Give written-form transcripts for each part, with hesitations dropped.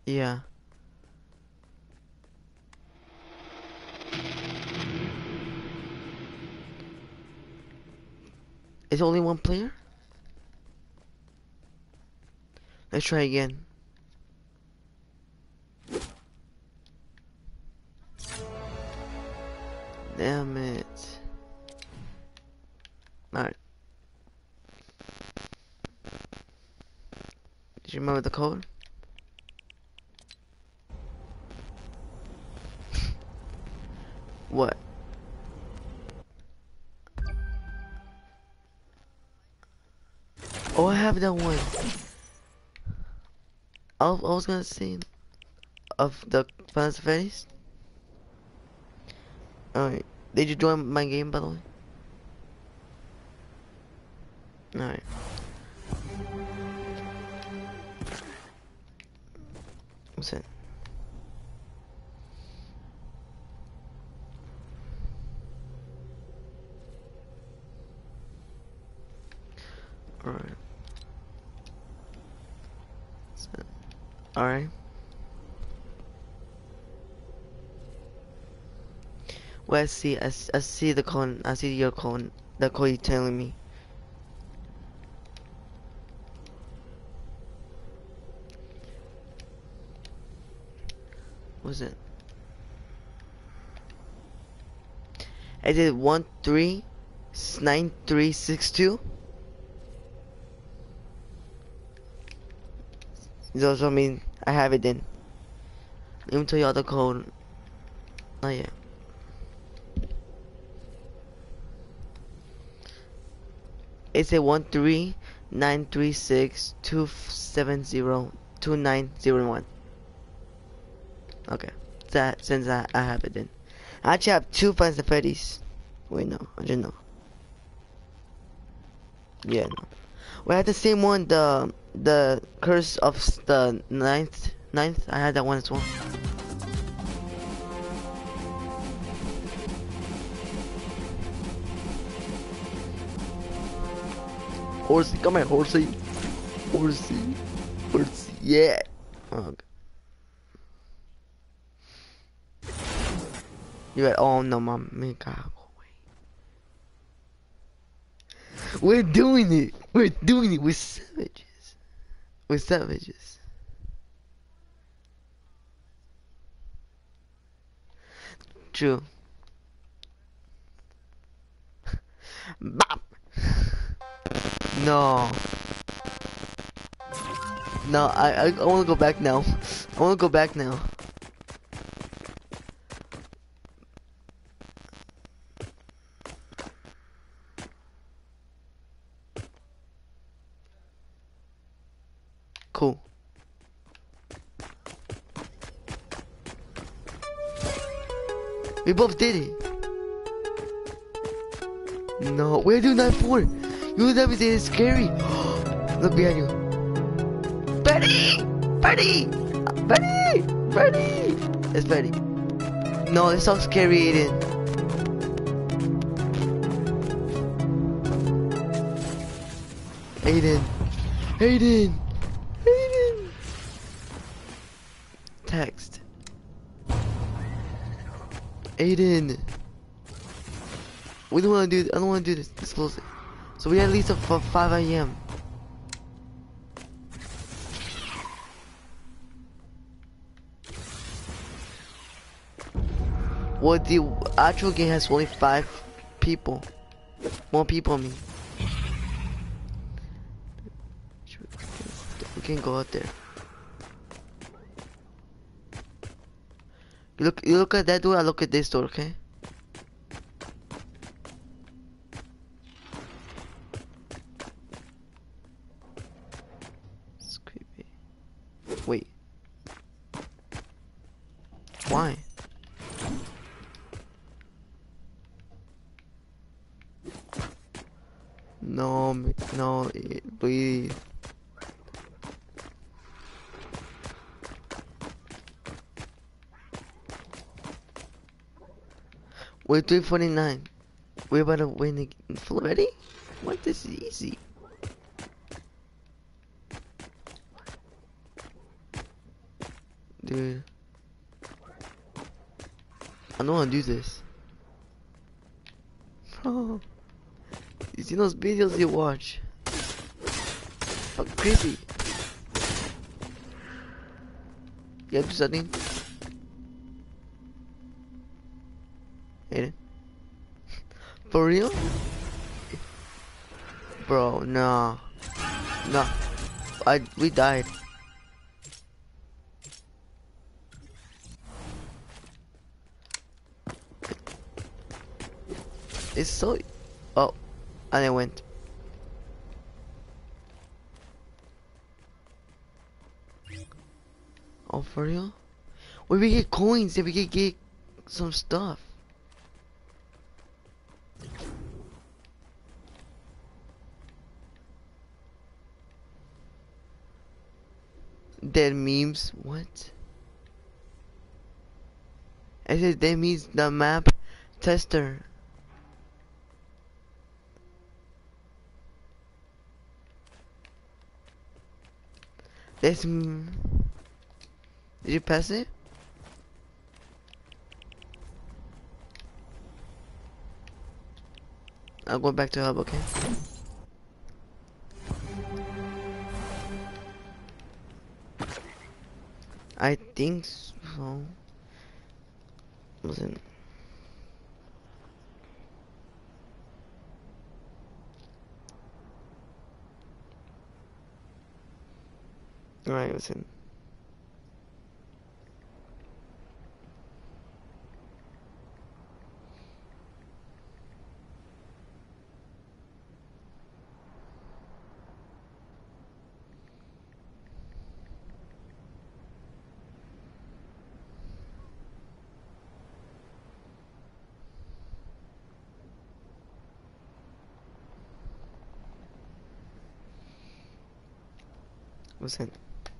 Yeah. It's only one player? Let's try again. Damn it. Alright. Did you remember the code? What? Oh, I have that one. I was gonna say of the Final Fantasy. Alright. Did you join my game, by the way? Alright. What's it? Alright. Alright. Well, I see the code. I see your code. The code you're telling me. What's it? I did 139362. Does also mean I have it then. Let me tell you all the code. Not yet. It's a 139362702902901. Okay. That since I have it then. I actually have two Final Freddy's. Wait, no, I didn't know. Yeah, no. We had the same one, the Curse of the ninth. I had that one as well. Horsey, come here, Horsey. Horsey. Horsey, yeah. Okay. You right? Oh no, mom, man, God, go away. We're doing it. We're doing it. We're savages. We're savages. True. Bam. No. No, I want to go back now. I want to go back now. Cool. We both did it. No, where do 9-4? You never say it's scary. Look behind you. Betty! Betty! Betty! Betty! It's Betty. No, it's so scary, Aiden. Aiden. Aiden. Aiden. Text. Aiden. We don't want to do. I don't want to do this. Let's close it. So we at least up for 5 a.m. Well, the actual game has only 5 people. More people, I mean. We can go out there. You look at that door, I look at this door, okay? It's creepy. Wait. Why? No, no, please. We're 349. We're about to win the already? What? This is easy. dude. I don't wanna do this. Bro. You see those videos you watch? Fuck crazy. Yeah, do something. Hate it. For real? Bro, nah. Nah. We died. It's so... Oh. And I went. Oh, for real? Wait, we get coins if we could get some stuff. Dead memes? What? It says dead memes the map tester. This. Did you pass it? I'll go back to hub, okay? I think so. Listen. Alright, listen. Listen.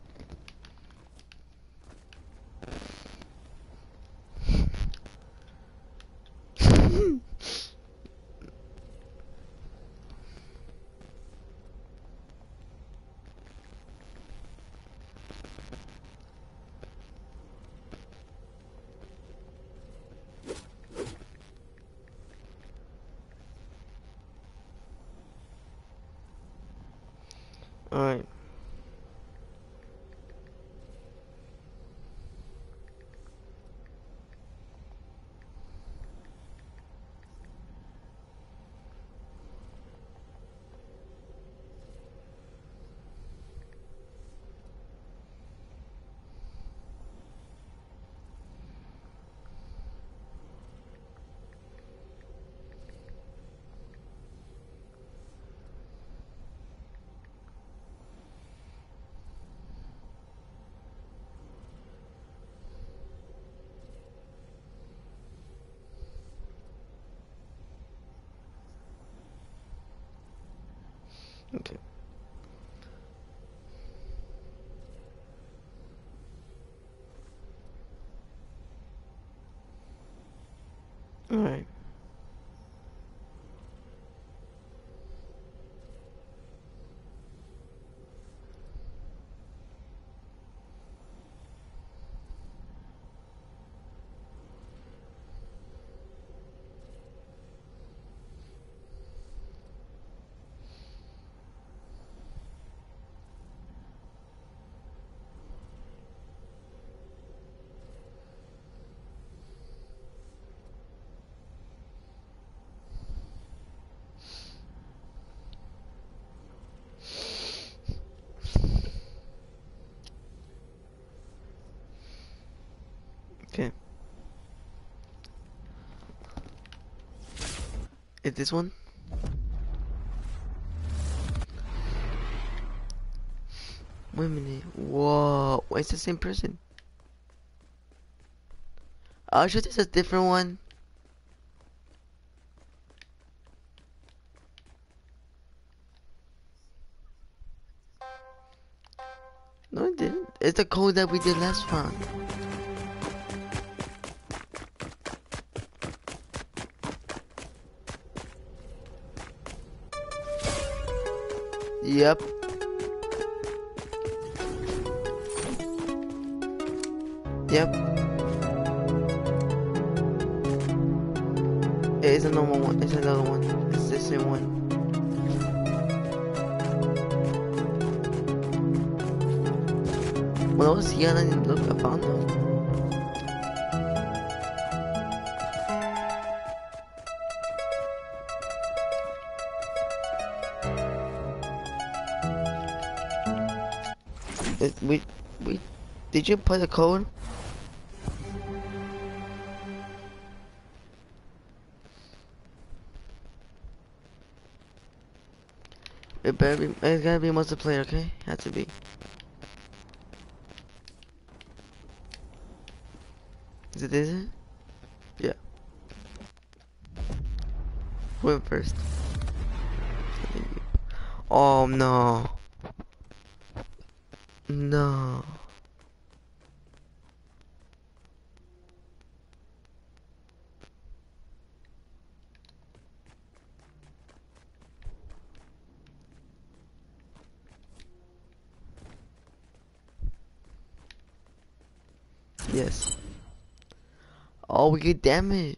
Alright. Okay. Alright. Okay. Is this one? Wait a minute. Whoa. Why is the same person? Oh, sure there's a different one. No, it didn't. It's the code that we did last round. Yep. Yep. It's a normal one. It's another one. It's the same one. When I was young, I didn't look upon them. We, did you put the code? It better be, it's gotta be multiplayer, okay? Has to be. Is it this? Yeah. Who went first? Oh no. No. Yes. Oh, we get damage.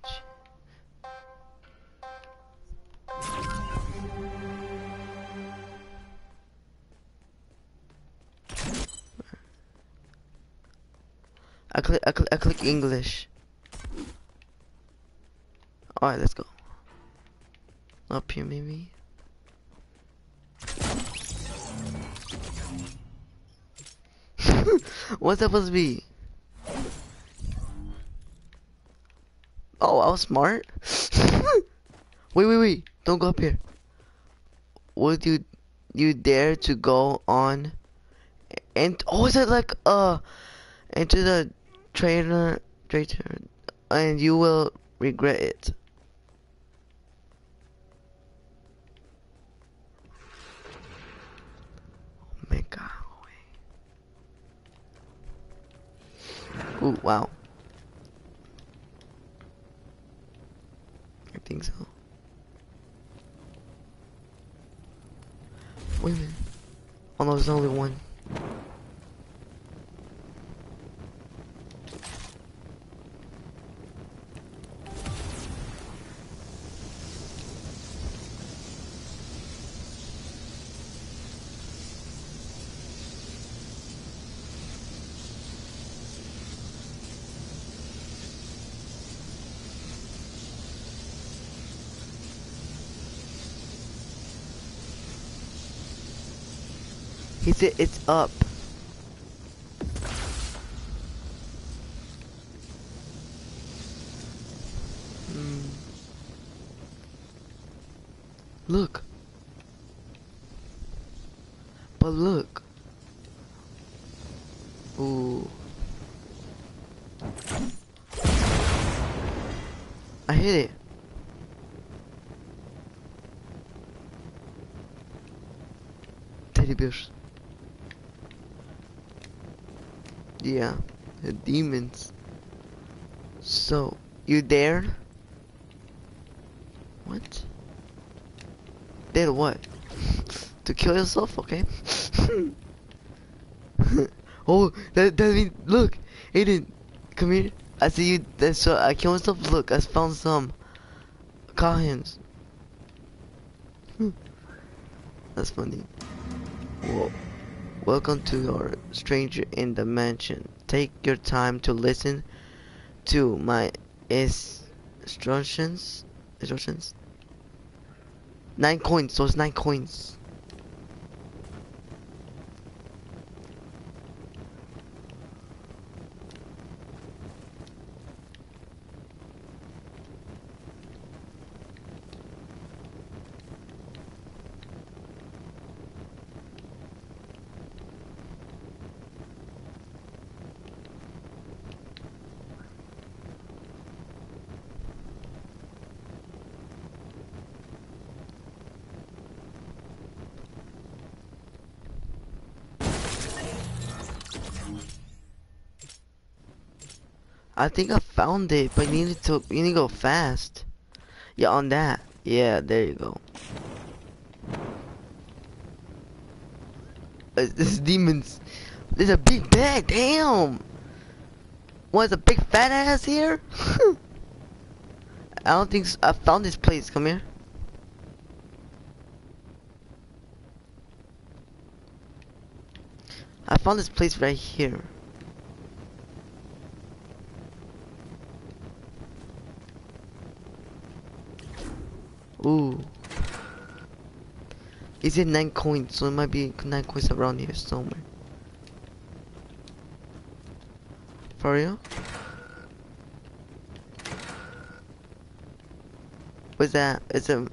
I click English. Alright, let's go. Up here, maybe. What's that supposed to be? Oh, I was smart. Wait. Don't go up here. Would you dare to go on and oh, is that like into the traitor and you will regret it. Oh my god. Ooh, wow. I think so. Wait a minute. Oh no, there's only one. He said it's up. Look. But look. Ooh. I hit it. Teddy bears. Yeah, the demons. So, you dared? What? Dared what? To kill yourself? Okay. Oh, that means, look, Aiden, come here. I see you, so I killed myself. Look, I found some coins. That's funny. Whoa. Welcome to your stranger in the mansion. Take your time to listen to my instructions. 9 coins, so it's 9 coins. I think I found it, but you need to go fast. Yeah, on that. Yeah, there you go. This demons. There's a big bag. Damn. What, is a big fat ass here? I don't think I found this place. Come here. I found this place right here. Ooh. Is it 9 coins? So it might be 9 coins around here somewhere. For real? What's that? It's a...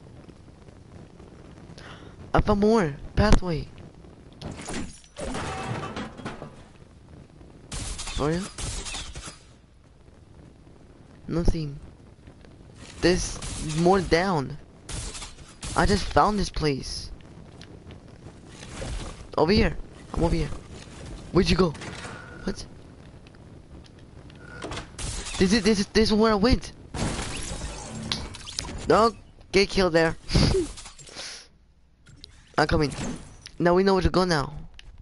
I found more. Pathway. For real? Nothing. There's more down. I just found this place. Over here. I'm over here. Where'd you go? What? This is where I went. Don't get killed there. I'm coming. Now we know where to go now.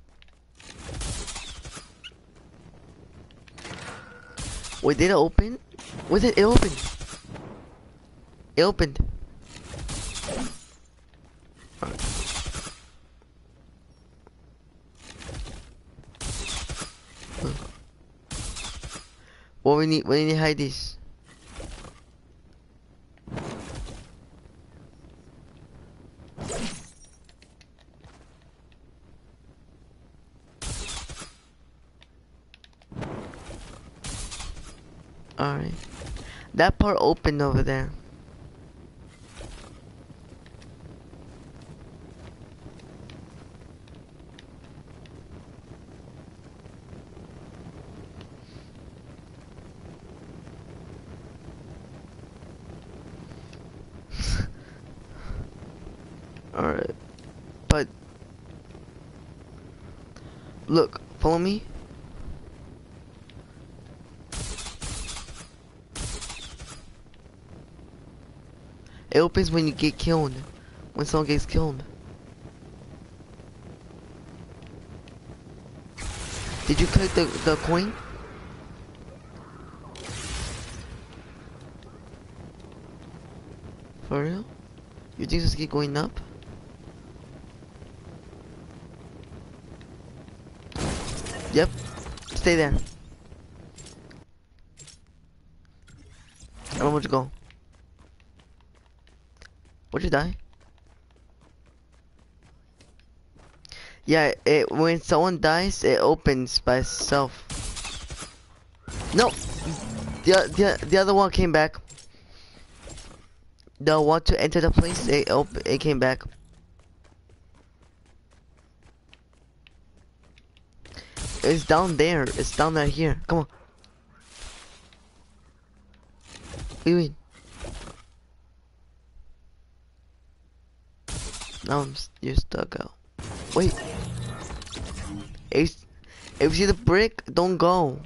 Wait, did it open? Was it? It opened. It opened. What we need to hide this. Alright. That part opened over there. Alright. But look, follow me. It opens when you get killed. When someone gets killed. Did you collect the coin? For real? You think this keep going up? Yep. Stay there. I don't want you to go. Would you die? Yeah, when someone dies, it opens by itself. No, the other one came back. The one to enter the place, it came back. It's down there. It's down right here. Come on. What do you mean? Now you're stuck out. Wait. If you see the brick, don't go.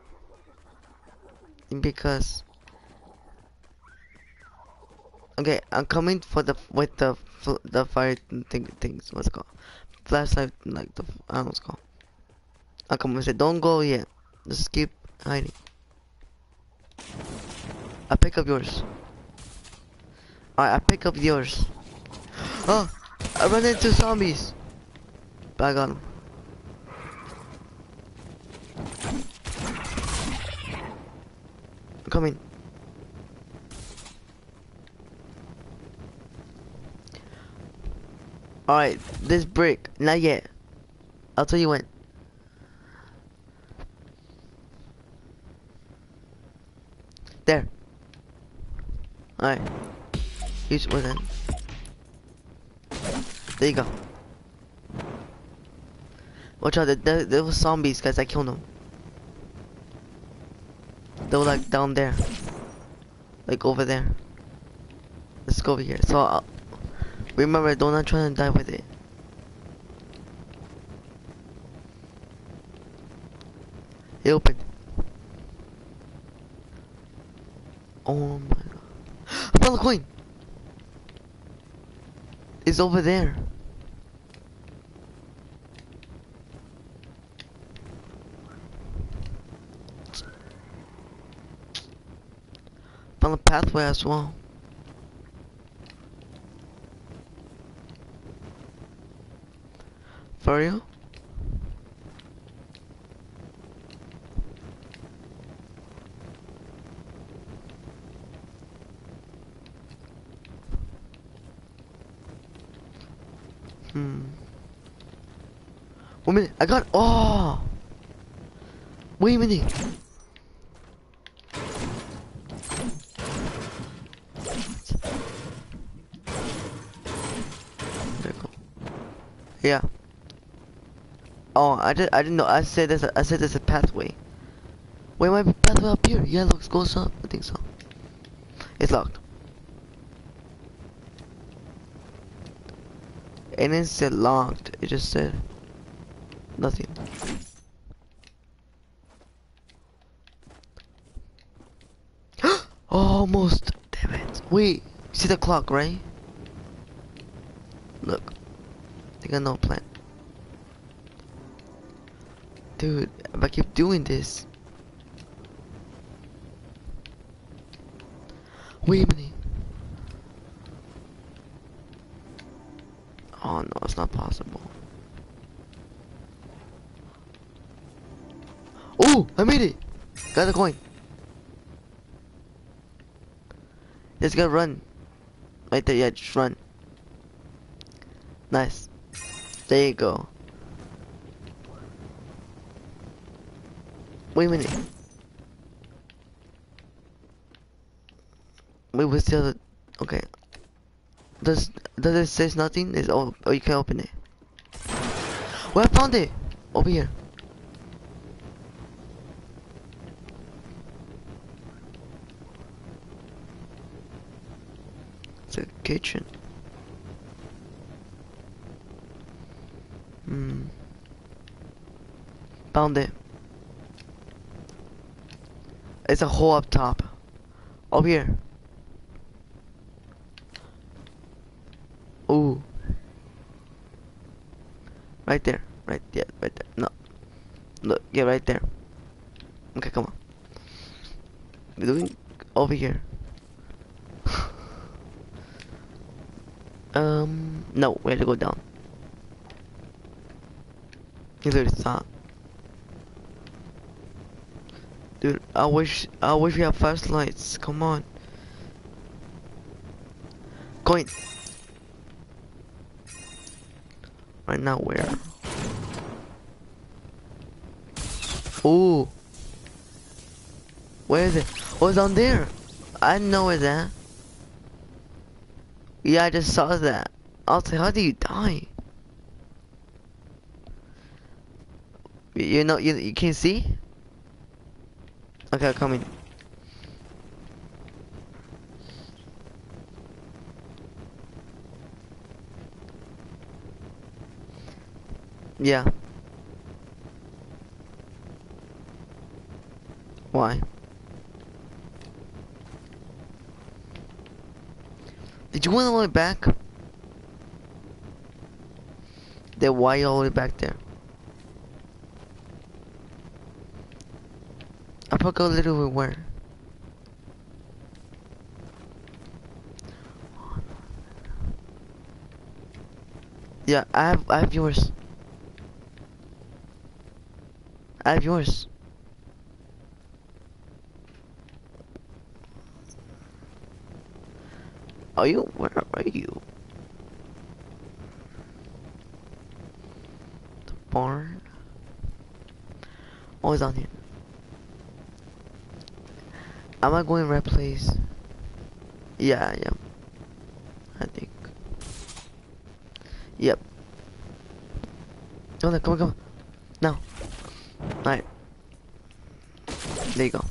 Because. Okay, I'm coming for with the fire things. What's it called? Flashlight, like I don't know what's it called. I'm coming and say, don't go yet. Just keep hiding. I pick up yours. Alright, I pick up yours. Oh, I run into zombies. But I got them. I'm coming. Alright, this brick. Not yet. I'll tell you when. There. Alright. Use one then. There you go. Watch out, there were zombies, guys. I killed them. They were like down there. Like over there. Let's go over here. So, remember, don't not try to die with it. It opened. Oh my god. I found the coin! It's over there. Found a pathway as well. For real? Wait a minute, I got. Oh! Wait a minute. There you go. Yeah. Oh, I didn't know. I said there's a pathway. Wait, my pathway up here. Yeah, looks goes up. I think so. It's locked. And it said locked. It just said nothing. Almost. Damn it. Wait. See the clock, right? Look. I got no plan. Dude, if I keep doing this. Wait a minute. Oh no, it's not possible. Oh, I made it! Got the coin. Just gotta run. Right there, yeah, just run. Nice. There you go. Wait a minute. Wait, what's the other? Okay. Does it says nothing? Is oh you can open it. Well, I found it over here. It's a kitchen. Found it. It's a hole up top. Over here. Ooh. Right there. Right, yeah, right there. No. Look, yeah, right there. Okay, come on. We're doing over here. No, we have to go down. You literally stop. Dude, I wish we had flashlights. Come on. Coin. Right now, where? Ooh. Where is it? Oh, it's down there. I know where that. Yeah, I just saw that. I was like, how do you die? You know, you can't see? Okay, I'm coming. Yeah. Why? Did you want all the way back? Then why you all the way back there? I forgot a little bit where. Yeah, I have yours. I have yours. Are you? Where are you? The barn. Oh, it's down here. Am I going right place? Yeah, yeah. I think. Yep. Oh, no, come on, come on. No. Alright. There you go.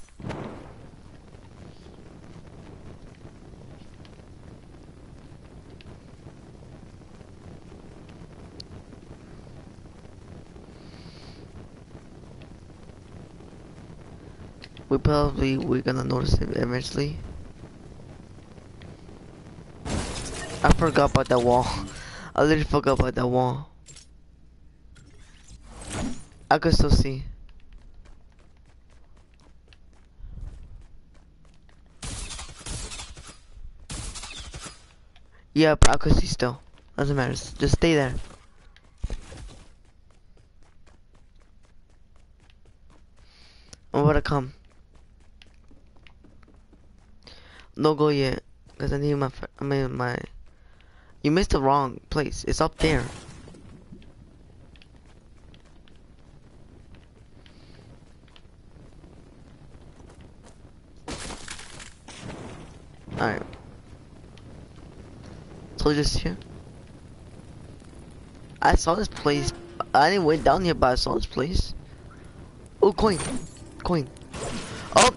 We're gonna notice it eventually. I forgot about that wall. I literally forgot about that wall. I could still see. Yeah, but I could see still. Doesn't matter. Just stay there. I'm about to come. No go yet, cause I need my. You missed the wrong place. It's up there. Alright. So just here. I saw this place. I didn't went down here, but I saw this place. Oh, coin. Coin. Oh!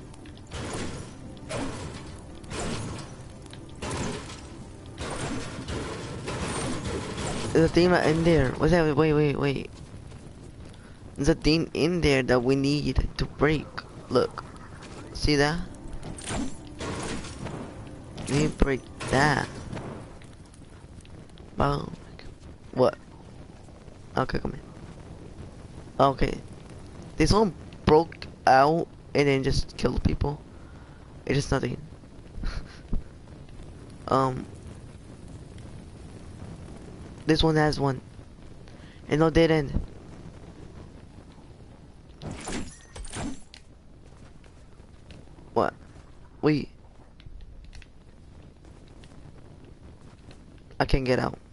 There's a thing in there. What's that? Wait. There's a thing in there that we need to break. Look. See that? We need to break that. Boom. What? Okay, come in. Okay. This one broke out and then just killed people. It's just nothing. This one has one. And no dead end. What? Wait. I can't get out.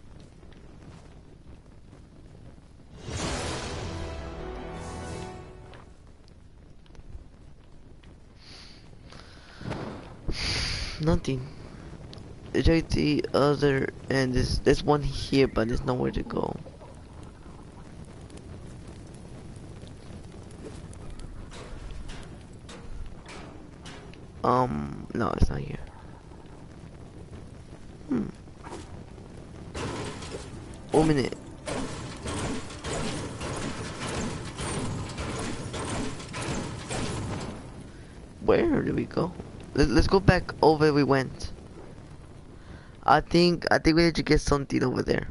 Nothing. Check the other and there's one here, but there's nowhere to go. No, it's not here. Oh, minute. Where did we go? Let's go back over where we went. I think we need to get something over there.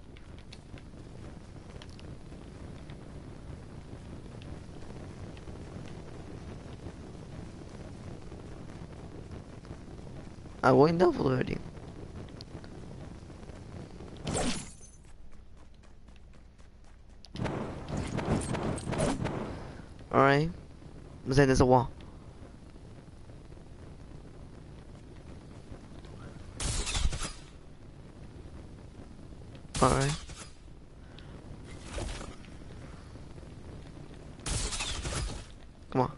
I went down already. Alright. Then there's a wall. Alright. Come on.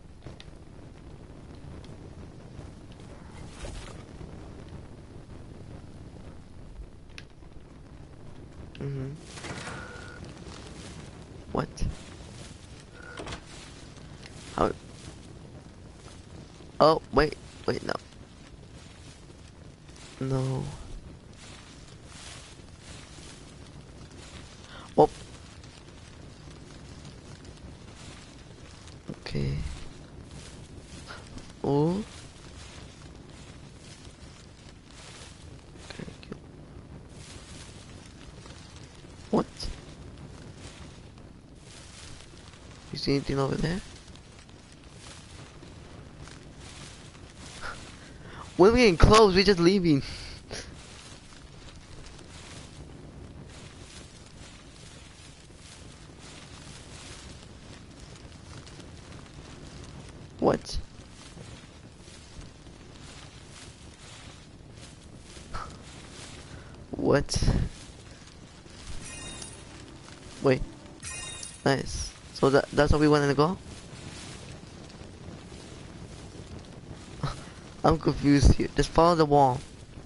What? How? Oh, wait, no. No. Oh. Okay. Oh. Okay. What? You see anything over there? When we getting close, we're just leaving. What? What? Wait. Nice. So that's where we wanted to go? I'm confused here. Just follow the wall.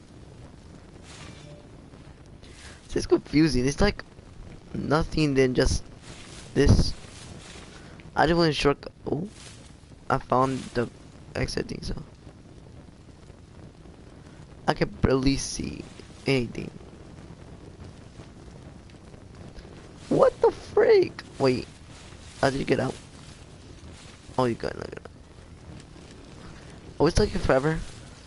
It's just confusing. It's like nothing than just this. I just want to shortcut. Oh, I found the exit thing. So I can barely see anything. What the freak? Wait, how did you get out? Oh, you got it. Oh, it's taking forever.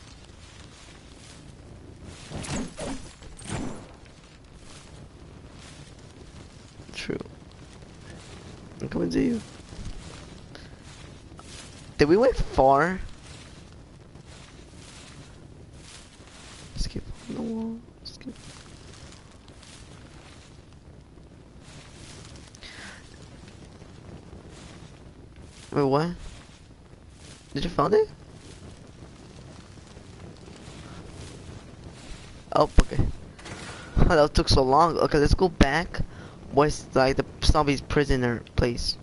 True. I'm coming to you. Did we went far? Skip on the wall. Skip. Wait, what? Did you find it? Oh, okay. That took so long. Okay, let's go back. Where's like the zombie's prisoner place?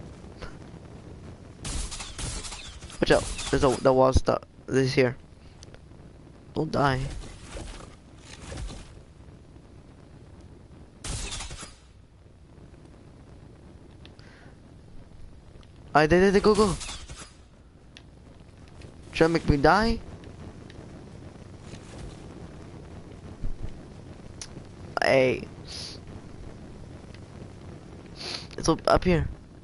Watch out. There's the wall stuff. This is here. Don't die. Alright, there, go, go. Try to make me die? Hey. It's up here.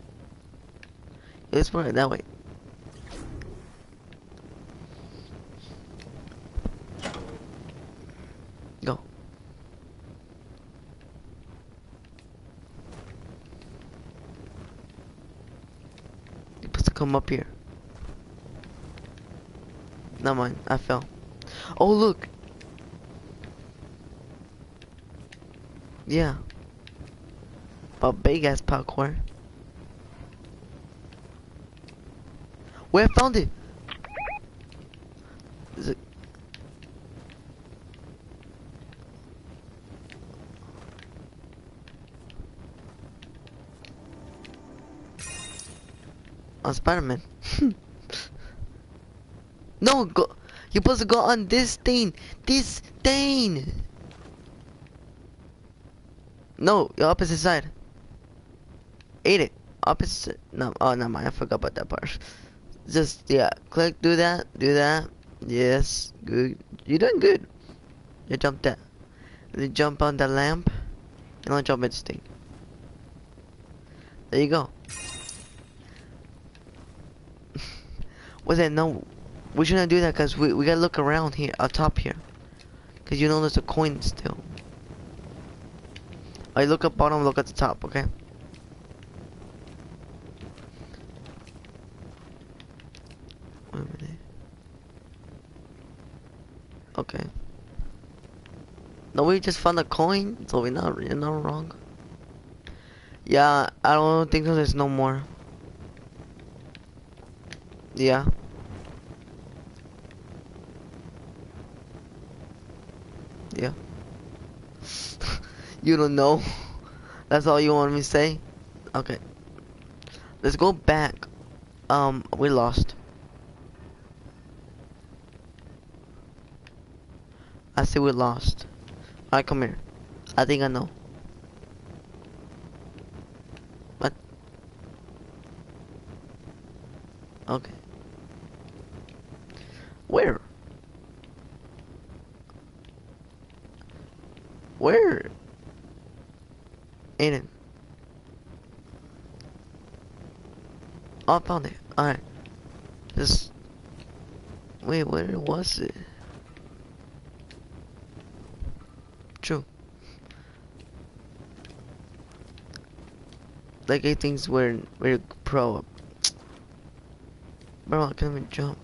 Let's run it that way. Go. You're supposed to come up here. Never mind, I fell. Oh, look. Yeah. About big ass parkour. Where I found it? Is it? On Spider-Man. No, go. You're supposed to go on this thing. This thing. No, your opposite side. Ate it. Opposite. No. Oh, never mind. I forgot about that part. Just yeah. Click. Do that. Do that. Yes. Good. You're doing good. You jump that. Then jump on the lamp. And I'll jump at this thing. There you go. What's that? No. We shouldn't do that because we gotta look around here, up top here. Because you know there's a coin still. Alright, look up bottom, look at the top, okay? Wait a minute. Okay. No, we just found a coin, so you're not wrong. Yeah, I don't think so, there's no more. Yeah. Yeah. You don't know. That's all you want me to say? Okay. Let's go back. We lost. I say we lost. Alright, come here. I think I know. What? Okay. Where? Where? Aiden. Oh, I found it. Alright. Just wait, where was it? True. Like I think we're pro. Bro, I can't even jump.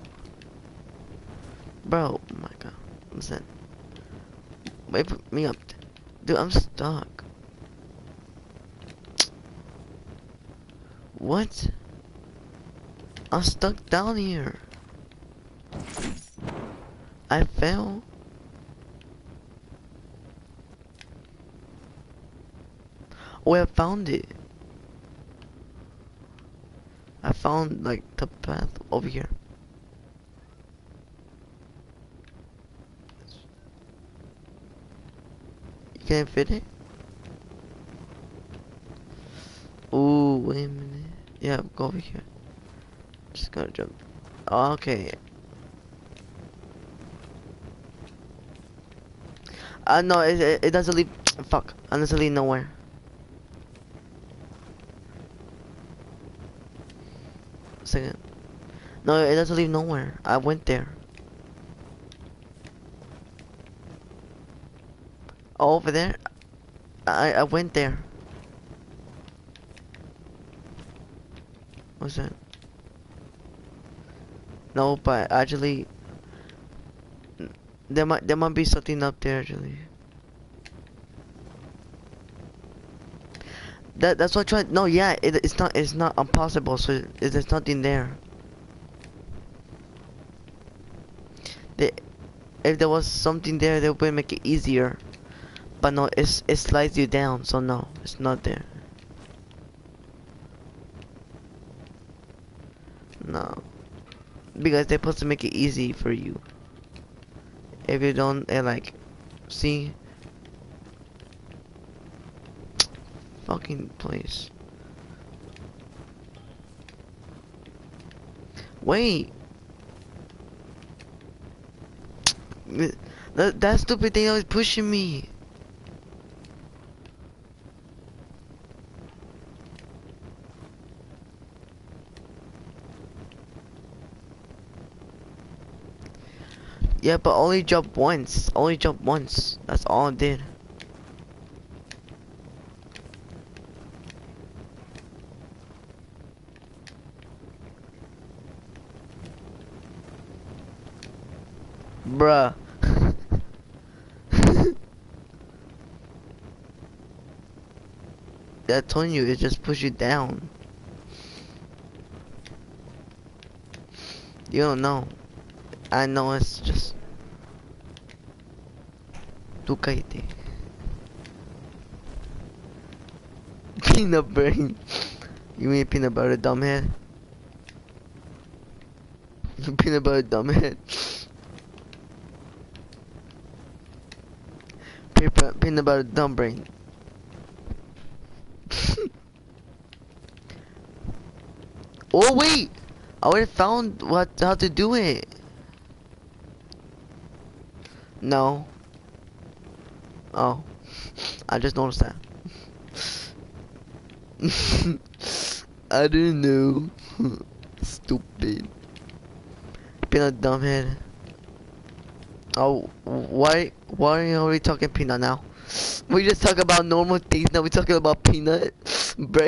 Bro, oh my god. What's that? Wait for me up. Dude, I'm stuck. What? I'm stuck down here. I fell. Oh, I found it. I found like the path over here. You can't fit it? Ooh, wait a minute. Yeah, go over here. Just gotta jump. Okay. No, it doesn't lead. Fuck. It doesn't lead nowhere. Second. No, it doesn't lead nowhere. I went there. Oh, over there? I went there. What's that? No, but actually, there might be something up there actually. That's what I tried. No, yeah, it's not impossible. So there's nothing there. The, if there was something there, they would make it easier. But no, it slides you down. So no, it's not there. No, because they're supposed to make it easy for you. If you don't, like, see, fucking place. Wait. That stupid thing was pushing me. Yeah, but only jump once. Only jump once. That's all I did. Bruh. That told you it just push you down. You don't know. I know it's just. Tú cállate. Peanut brain. You mean peanut butter dumbhead? Peanut butter dumbhead. Peanut butter dumb brain. Oh wait! I already found how to do it. No. Oh. I just noticed that. I didn't know. Stupid. Peanut dumbhead. Oh, why are we talking peanut now? We just talk about normal things, now we're talking about peanut brain.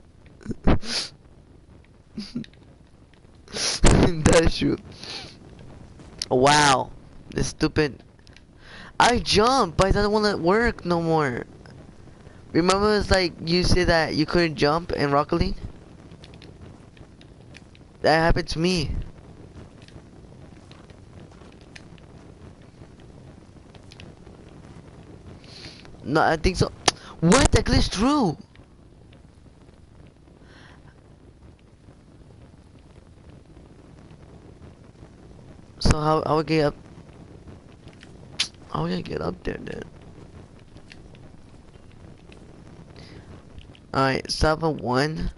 That's true. Wow. This stupid. I jumped, but it doesn't want to work no more. Remember, it's like you said that you couldn't jump in Rocket League? That happened to me. No, I think so. What? That glitched through. So how we get up? How we gonna get up there then? Alright, 7-1.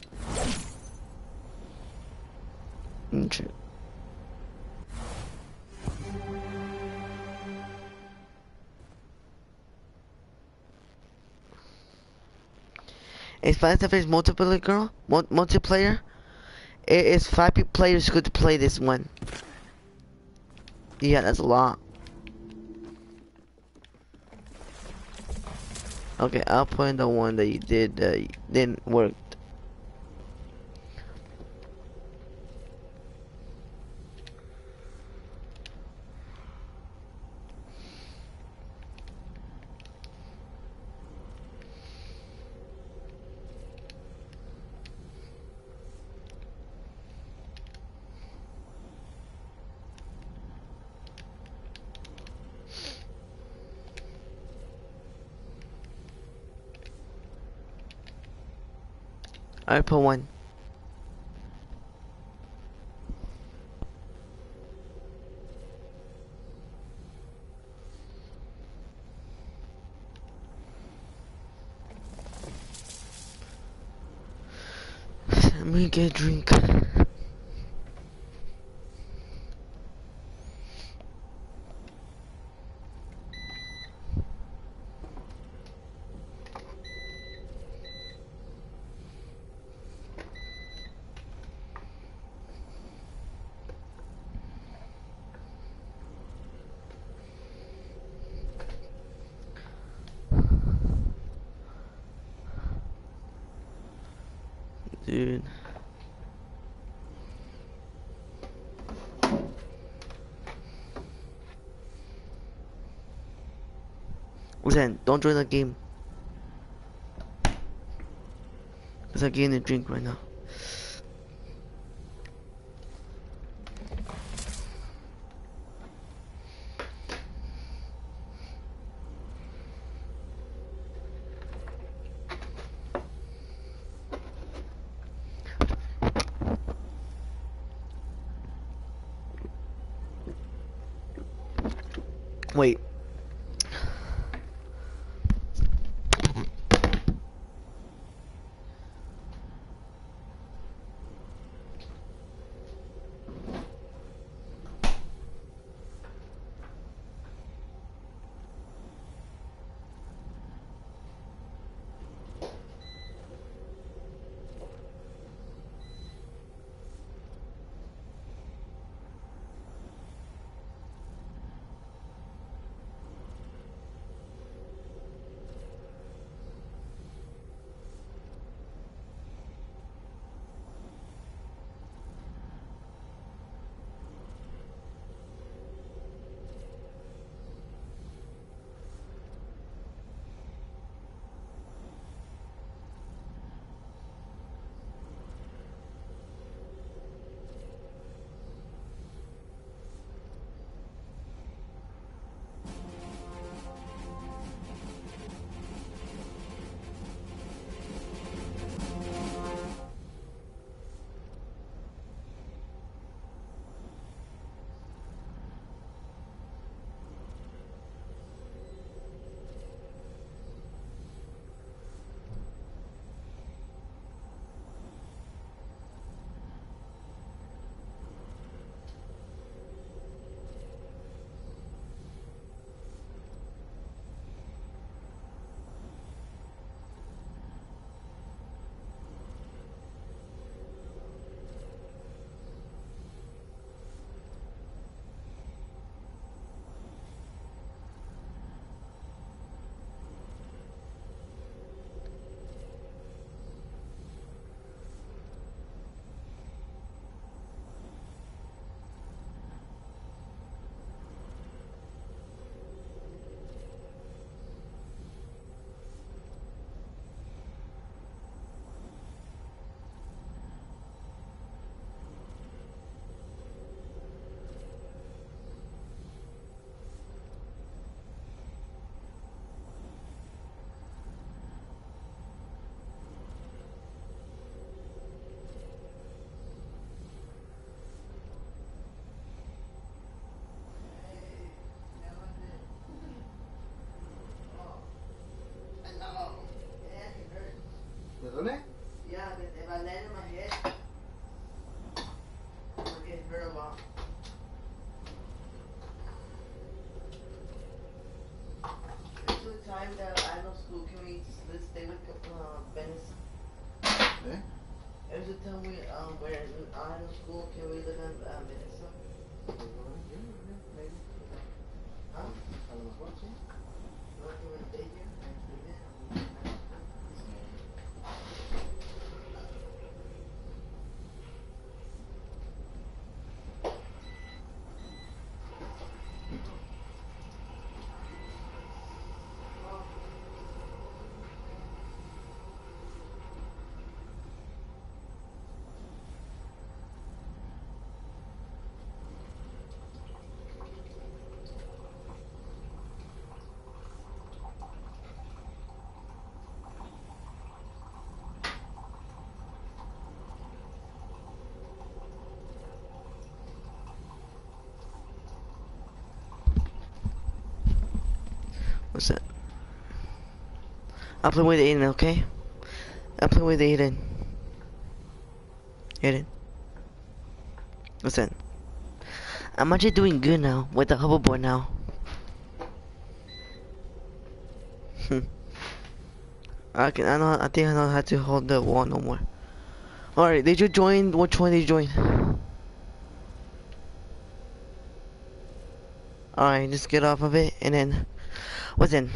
Okay. It's Final Fantasy multiplayer, girl. Multiplayer. It is 5 players good to play this one. Yeah, that's a lot. Okay, I'll put in the one that you did didn't work. I put one. Let me get a drink. Dude. Listen, don't join the game. Cause I'm getting a drink right now. Wait. ¿De dónde? Yeah, if I land in my head, I'm gonna get hurt a lot. It's the time that I know school, can we let's stay with Venice? ¿Eh? Every time we're in idle school, can we live in Venice? Maybe. Huh? A lo mejor sí. No, can we stay here and live in? What's that? I'll play with Aiden, okay? I'll play with Aiden. Aiden. Listen. I'm actually doing good now with the hoverboard now. I think I know how to hold the wall no more. Alright, did you join? Which one did you join? Alright, just get off of it and then what's in?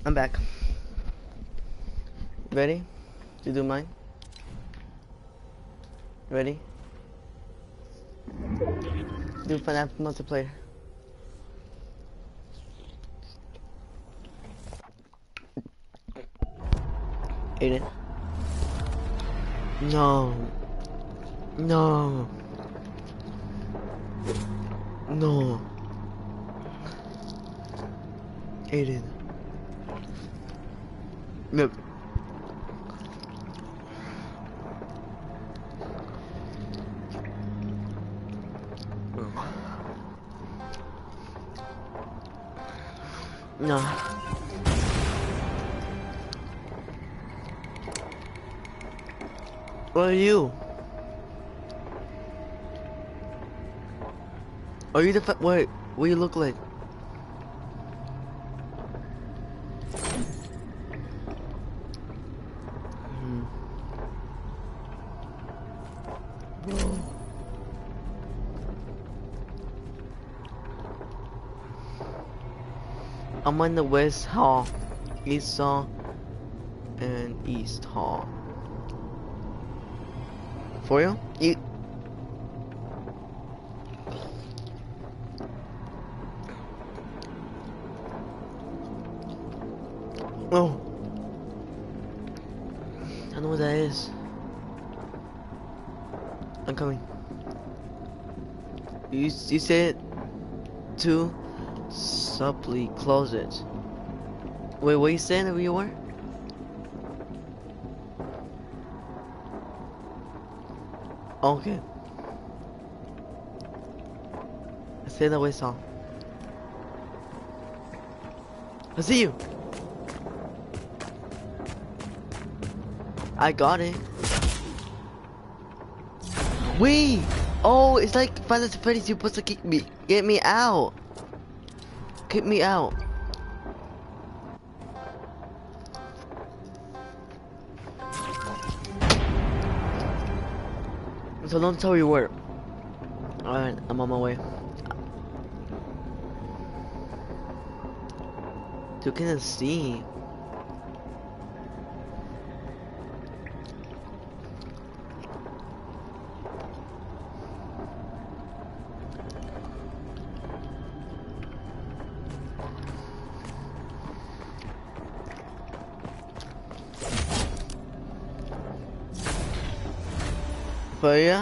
I'm back. Ready to do mine? Ready? Do FNAF multiplayer. Aiden. No. No. No. Aiden. Look. No. What are you? Are you the what do you look like? I'm in the West Hall, East Hall, and East Hall. For you? Oh, I know what that is. I'm coming. You said to subtly close it. Wait, what you saying where you were? Okay. Stay that way, Saul. I see you. I got it. Wait. Oh, it's like Final Fantasy Freddy's. You're supposed to get me out. Kick me out. So don't tell me where. Alright, I'm on my way. You can't see. But yeah.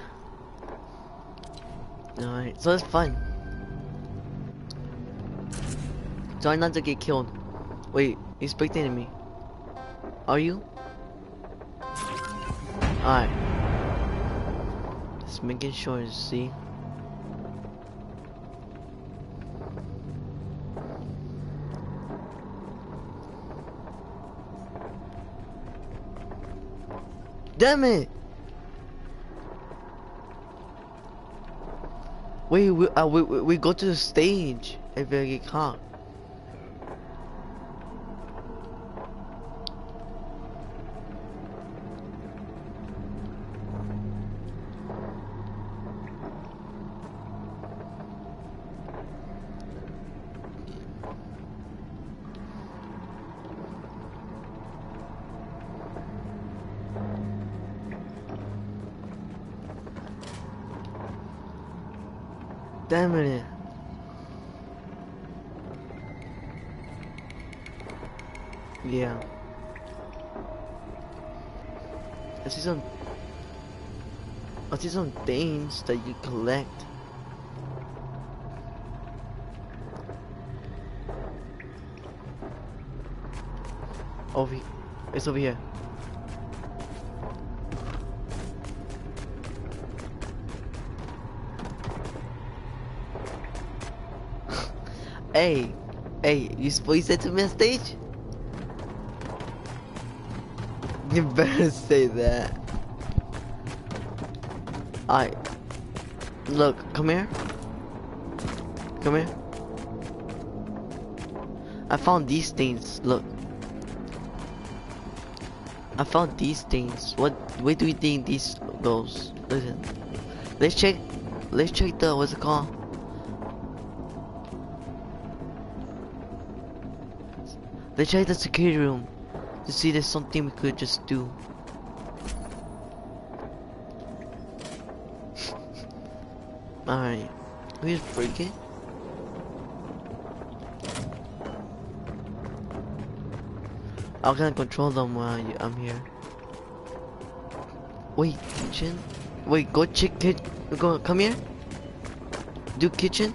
Alright, so it's fun. Try not to get killed. Wait, you're spectating me. Are you? Alright. Just making sure, see? Damn it! Wait, we go to the stage if we get caught. Damn it. Yeah. I see some things that you collect. It's over here. Hey, you said to me on stage? You better say that. Alright. Look, come here. Come here. I found these things, look. I found these things. Where do you think these goes? Listen. Let's check the, what's it called? Let's check the security room to see if there's something we could just do. Alright. We just break it? How can I control them while I'm here? Wait, kitchen? Wait, go check go, come here? Do kitchen?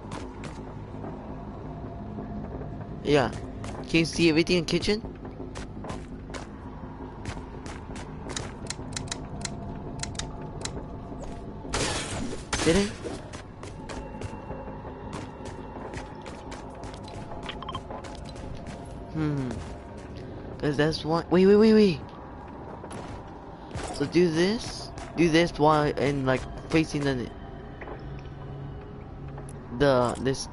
Yeah. Can you see everything in kitchen? Did it? Cause that's one. Wait. So do this while and like facing this.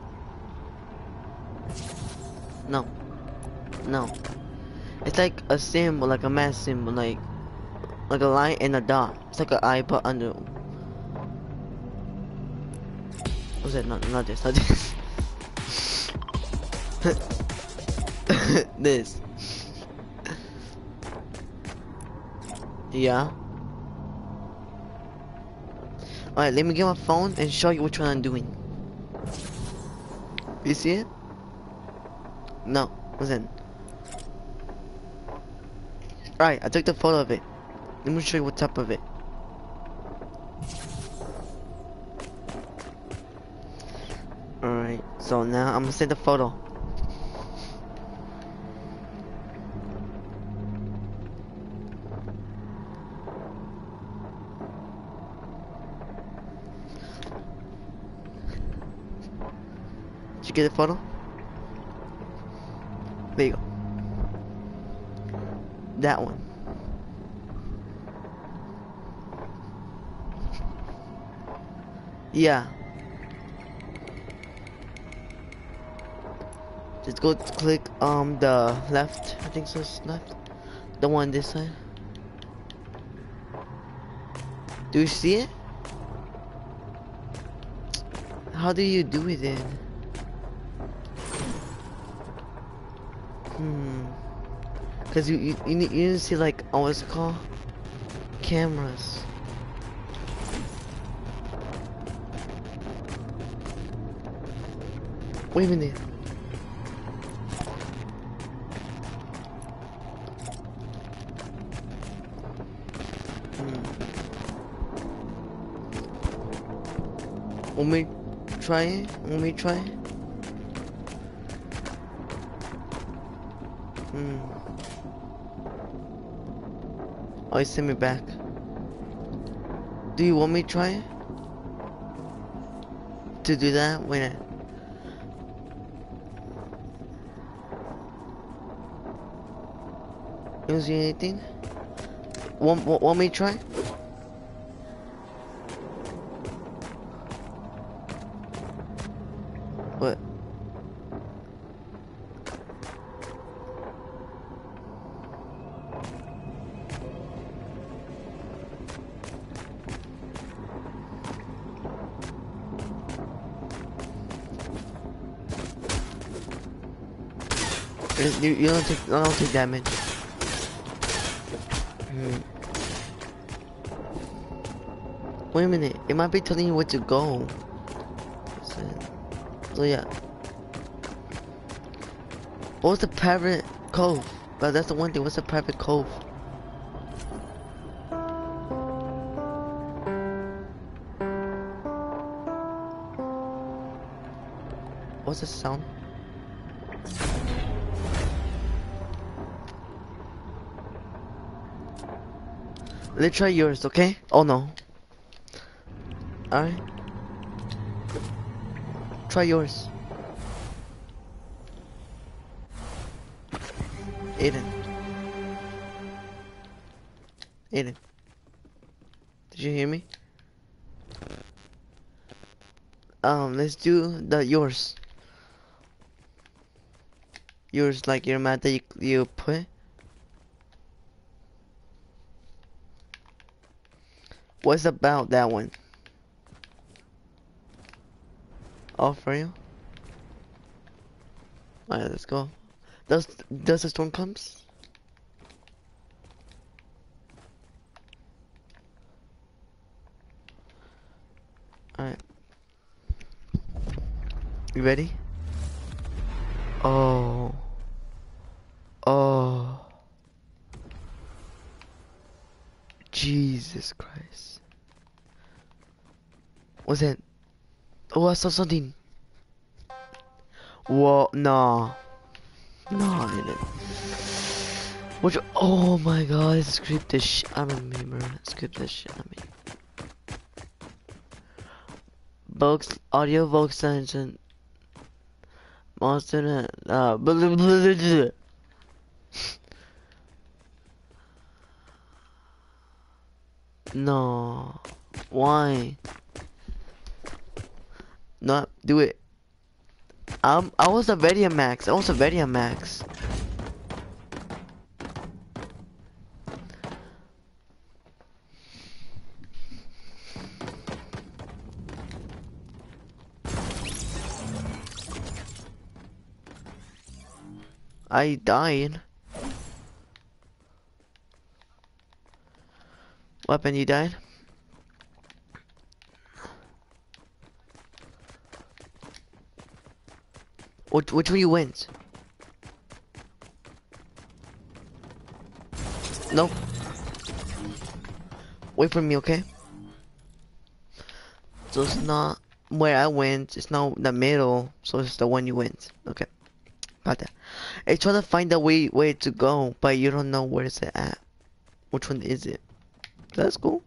No. It's like a symbol, like a mass symbol, like a line and a dot. It's like an eye, but under. What's that? Not this. Not this. This. Yeah. Alright, let me get my phone and show you which one I'm doing. You see it? No. What's that? Alright, I took the photo of it. Let me show you what type of it. Alright, so now I'm gonna send the photo. Did you get the photo? There you go. That one. Yeah. Just go click the left. I think so. It's left. The one this side. Do you see it? How do you do it then? Cause you need to see like what's it called? Cameras. Wait a minute. Want me try it? Want me try it? Oh, he sent me back. Do you want me to try it? To do that? Wait. You don't see anything? Want me to try? What? You don't take damage. Wait a minute, it might be telling you where to go. So yeah. What's the private cove? But that's the one thing. What's the private cove? What's the sound? Let's try yours, okay? Oh no. Alright. Try yours. Aiden. Did you hear me? Let's do yours. Yours, like your map that you put. What's about that one? All for you? Alright, let's go. Does the storm comes? Alright. You ready? Oh. Oh. Jesus Christ. What's that? Oh, I saw something. Whoa, no. No, I didn't. What? Oh my god, this script this shit. I remember. Script this shit. I mean. Vox, audio Vox engine. Monster. Blah, blah, blah, blah. No. Why? Not do it. I was a Vedia Max. I was a Vedia Max. I died. What happened? You died? Which one you went? Nope. Wait for me, okay? So it's not where I went. It's not the middle. So it's the one you went. Okay. Got that. It's trying to find the way to go, but you don't know where it's at. Which one is it? That's cool.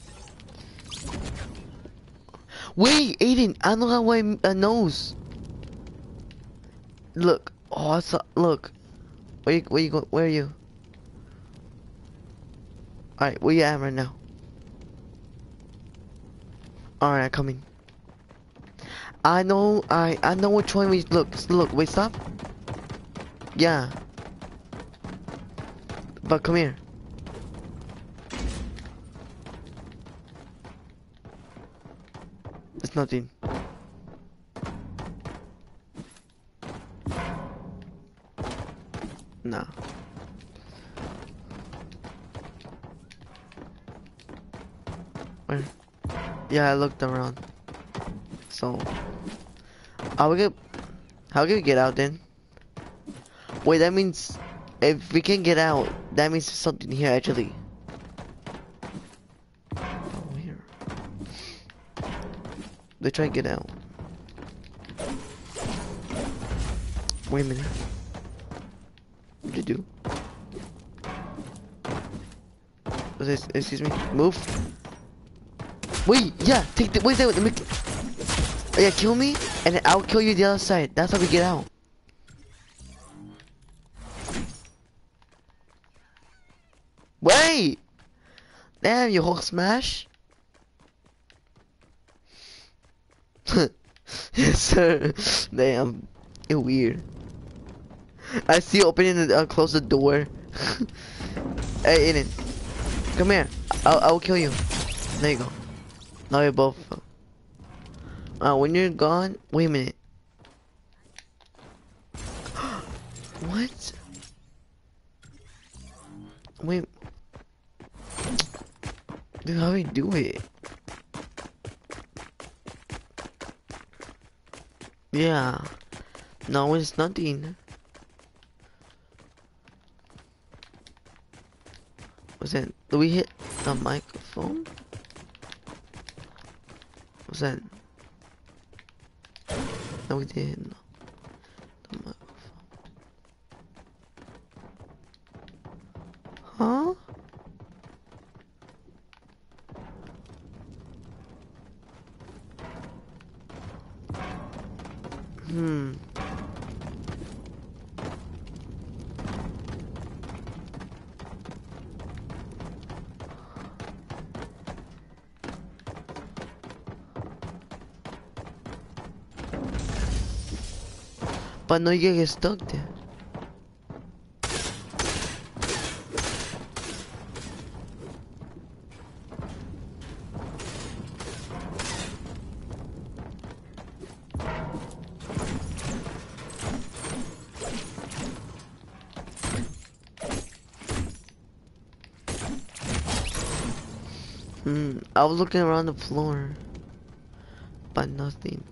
Wait, Aiden, I know how I knows. Look, oh, I saw. Look, where you go? Where are you? All right, where you at right now? All right, I'm coming. I know which one we look. Wait, stop. Yeah, but come here. It's nothing. Nah. Where? Yeah, I looked around. So, how can we get out then? Wait, that means if we can get out, that means there's something here actually. Oh, here. They try to get out. Wait a minute. What did you do? What's this? Excuse me. Move. Wait, yeah, take the. Wait, yeah, kill me, and then I'll kill you the other side. That's how we get out. Wait! Damn, you Hulk smash! Yes, sir. Damn, you're weird. I see you opening and close the door. Hey, Aiden, come here. I'll kill you. There you go. Now you're both. When you're gone, wait a minute. What? Wait. Dude, how do we do it? Yeah. No, it's nothing. What's that? Do we hit the microphone? What's that? No, we didn't. No. The microphone. Huh? But no, you get stuck there. I was looking around the floor, but nothing.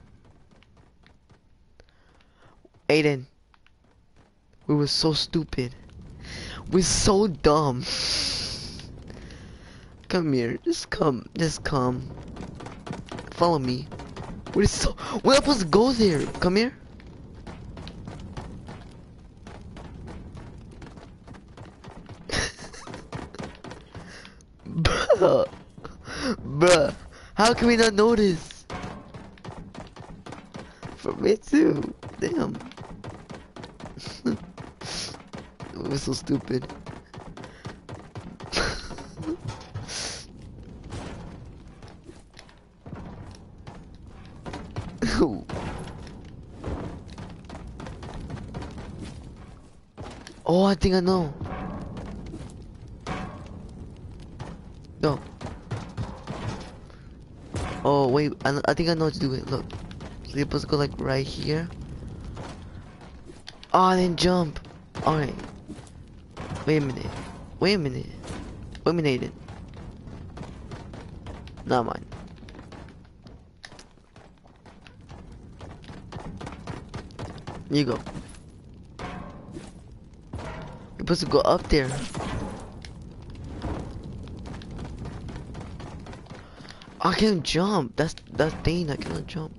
Aiden, we were so stupid. We're so dumb. Come here, just come. Follow me. We're supposed to go there. Come here. Bruh. Bruh. How can we not notice? For me too. Damn. We're so stupid. Oh, I think I know. No. Oh, wait. I think I know how to do it. Look. So you're supposed to go like right here. Oh, then jump. Alright. Wait a minute. Wait a minute. Wait a minute. Not mine. You go. You're supposed to go up there. I can't jump. That's thing. I cannot jump.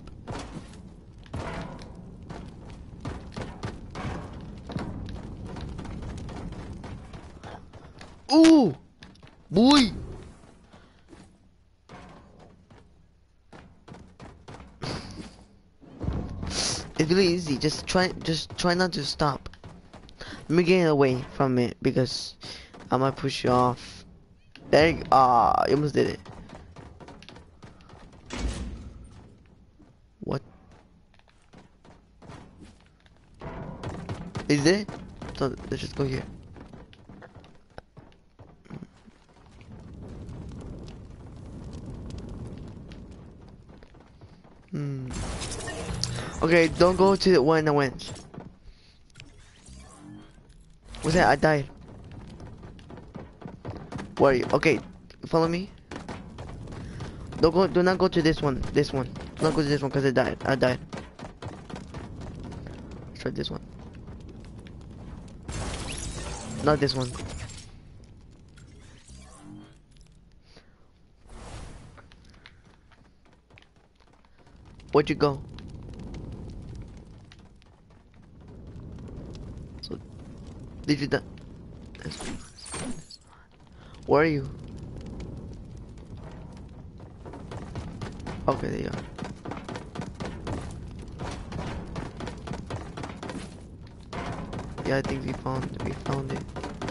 Ooh, boy. It's really easy. Just try not to stop. Let me get away from it because I might push you off. There you you almost did it. What? Is it? So let's just go here. Okay, don't go to the one I went. What's that? I died. Where are you? Okay, follow me. Do not go to this one. This one. Do not go to this one because I died. I died. Let's try this one. Not this one. Where'd you go? So, did you die? Where are you? Okay, there you are. Yeah, I think we found it.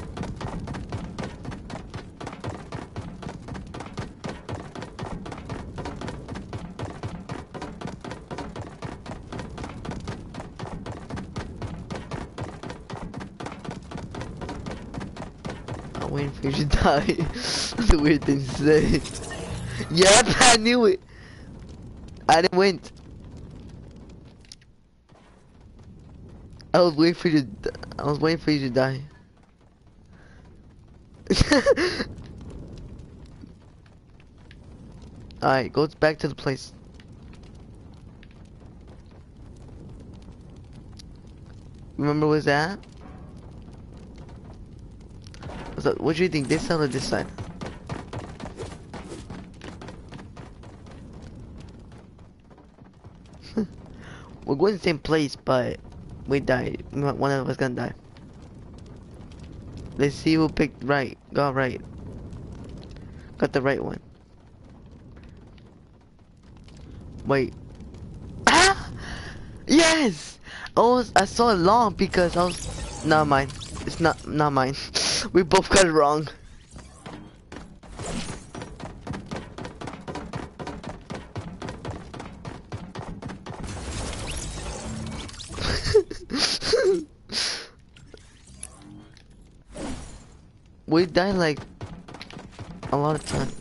I'm waiting for you to die. That's a weird thing to say. Yep, I knew it. I didn't win. I was waiting for you to die. Alright, go back to the place. Remember where's that? What do you think, this side or this side? We're going to the same place, but we died. One of us gonna die. Let's see who picked right. Got right. Got the right one. Wait. Ah! Yes! I saw it long because I was not mine. It's not mine. We both got it wrong. We died like a lot of times.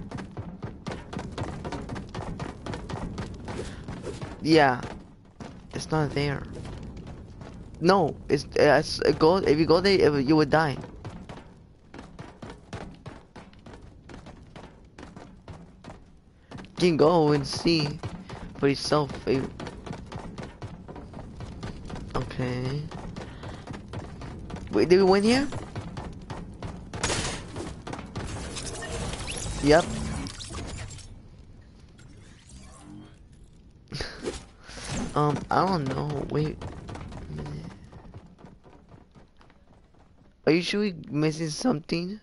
Yeah, it's not there. No, it goes. If you go there, you would die. You can go and see for yourself. Okay. Wait, did we win here? Yep. I don't know. Wait a minute. Are you sure we missing something?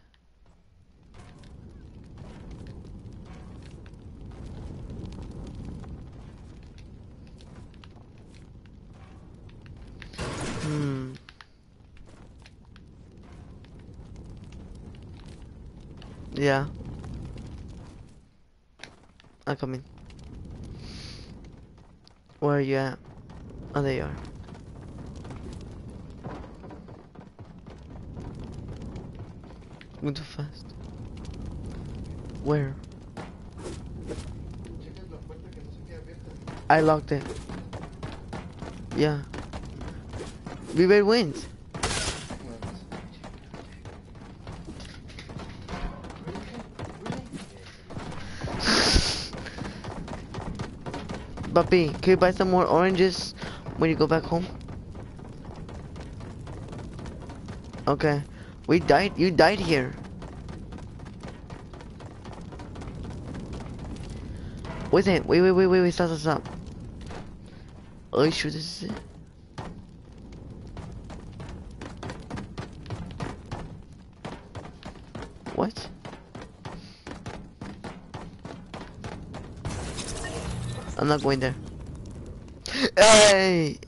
Yeah. I'm coming. Where are you at? Oh, there you are. Going too fast. Where? Checa la puerta que no se quede abierta. I locked it. Yeah. We wins. Papi, can you buy some more oranges when you go back home? Okay. We died. You died here. Wait, wait, stop. Are you sure this is it? What? I'm not going there. Hey!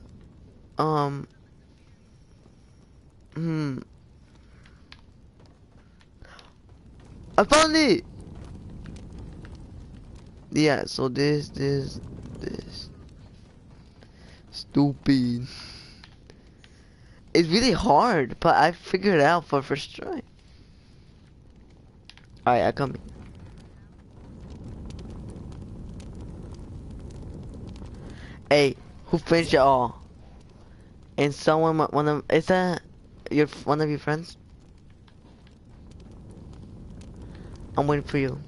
I found it! Yeah, so this. Stupid. It's really hard, but I figured it out for first try. Alright, I come in. Hey, who finished it all? And someone, is that one of your friends? I'm waiting for you.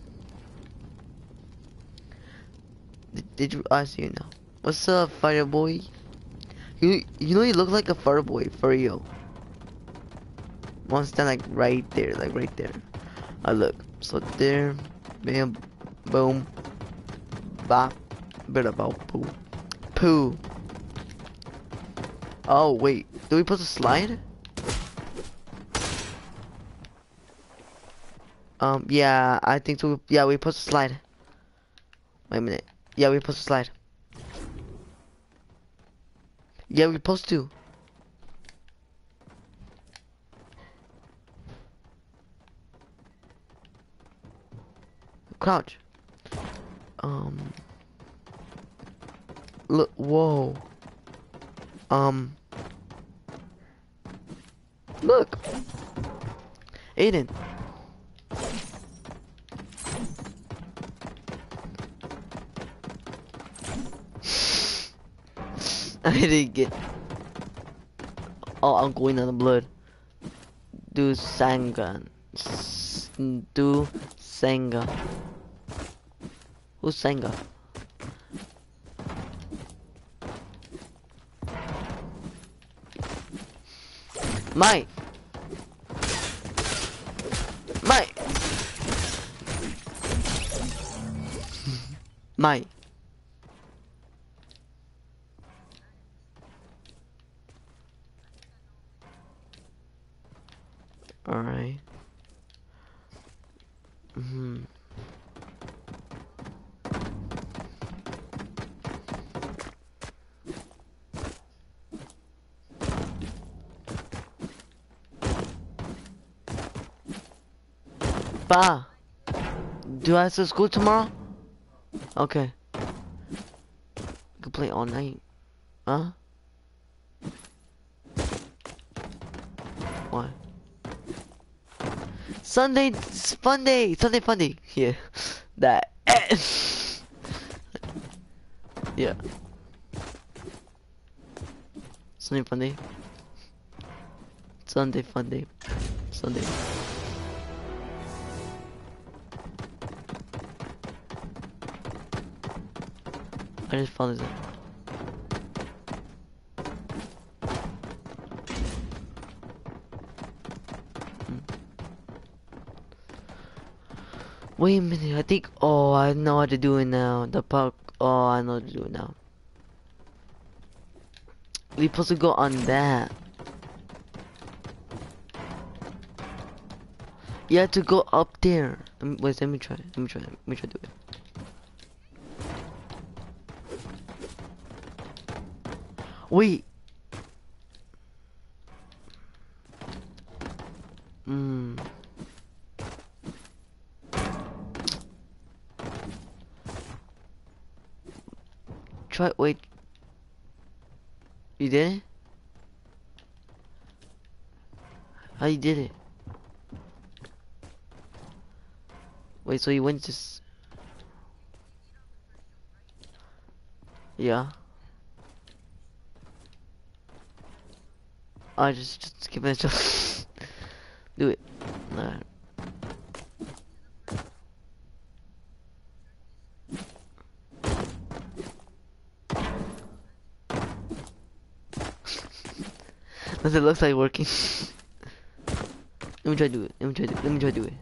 Did you? I see you now. What's up, fire boy? You know you look like a fire boy for real. One stand like right there, I look. So there, bam, boom, bop, bit about poo, poo. Oh wait, do we put a slide? Yeah, I think so. Yeah, we put a slide. Wait a minute. Yeah, we supposed to slide. Yeah, we supposed to. Crouch. Look. Whoa. Look. Aiden. I didn't get. Oh, I'm going on the blood. Do Sangan. Do Sanga. Who's Sanga? Mike. Mike. Mike. Alright. Pa, do I have to school tomorrow? Okay. We can play all night. Huh? What? Sunday fun day! Sunday fun day! Yeah. That. Yeah. Sunday fun day. Sunday fun day. Sunday. I just found this. Wait a minute, I think, oh, I know how to do it now. The park, oh, I know how to do it now. We're supposed to go on that. You have to go up there. Wait, let me try to do it. Wait. Wait. You did it? How you did it? Wait, so you went to yeah. I just give it a shot. Do it. Alright. Does it look like working? Let me try to do it. Let me try to do it.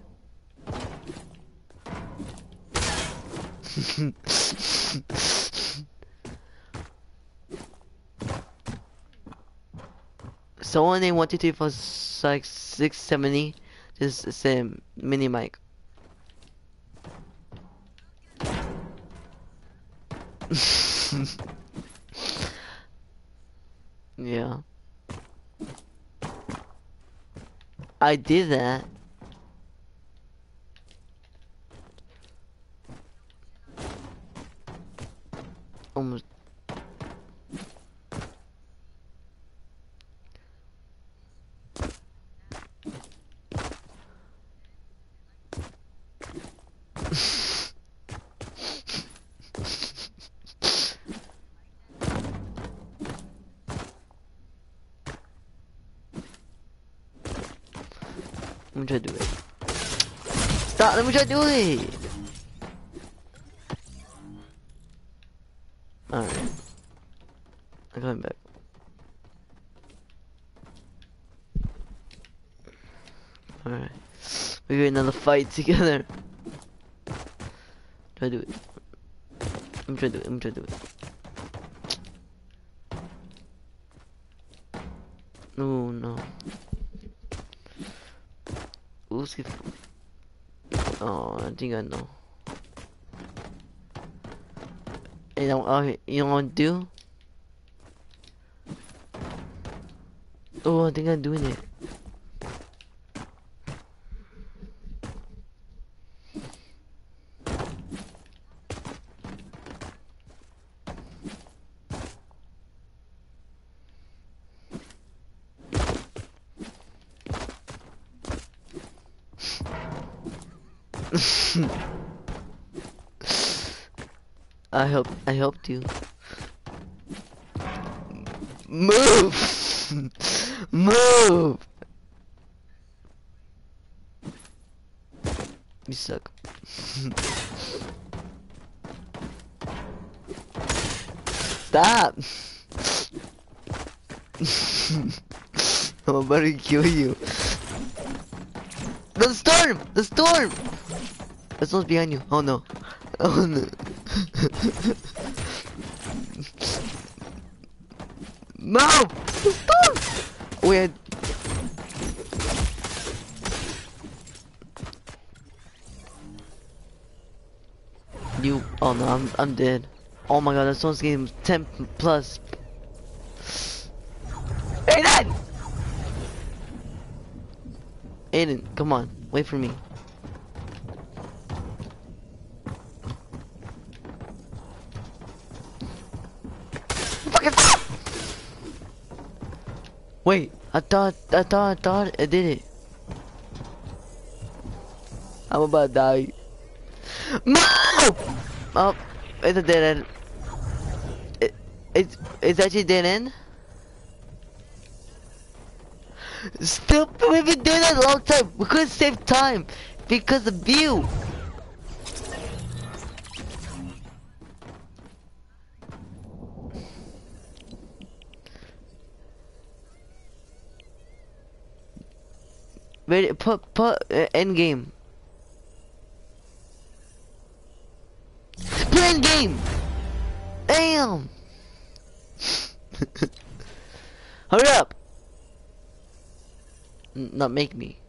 Someone named 1 2 3 4 5 6 70 just say mini mic. Yeah. I did that. Almost. Let me try to do it. Stop, let me try to do it! Alright. I'm coming back. Alright. We're in another fight together. Try to do it. Let me try to do it, let me try to do it. No, no. Who's it? Oh, I think I know. You know what to do? Oh, I think I'm doing it. I helped you. Move! Move! You suck. Stop! I'm about to kill you. The storm! The storm! The storm's behind you. Oh no. Oh no. No! The storm! Wait. You. Oh no, I'm dead. Oh my god, that storm's getting 10 plus. Aiden! Aiden, come on. Wait for me. Fucking stop! Wait, I thought I did it. I'm about to die. No! Oh, it's a dead end. It's actually dead end. Still, we've been doing that a long time. We couldn't save time because of you. Ready, put end game. Put end game. Damn. Hurry up. Not make me.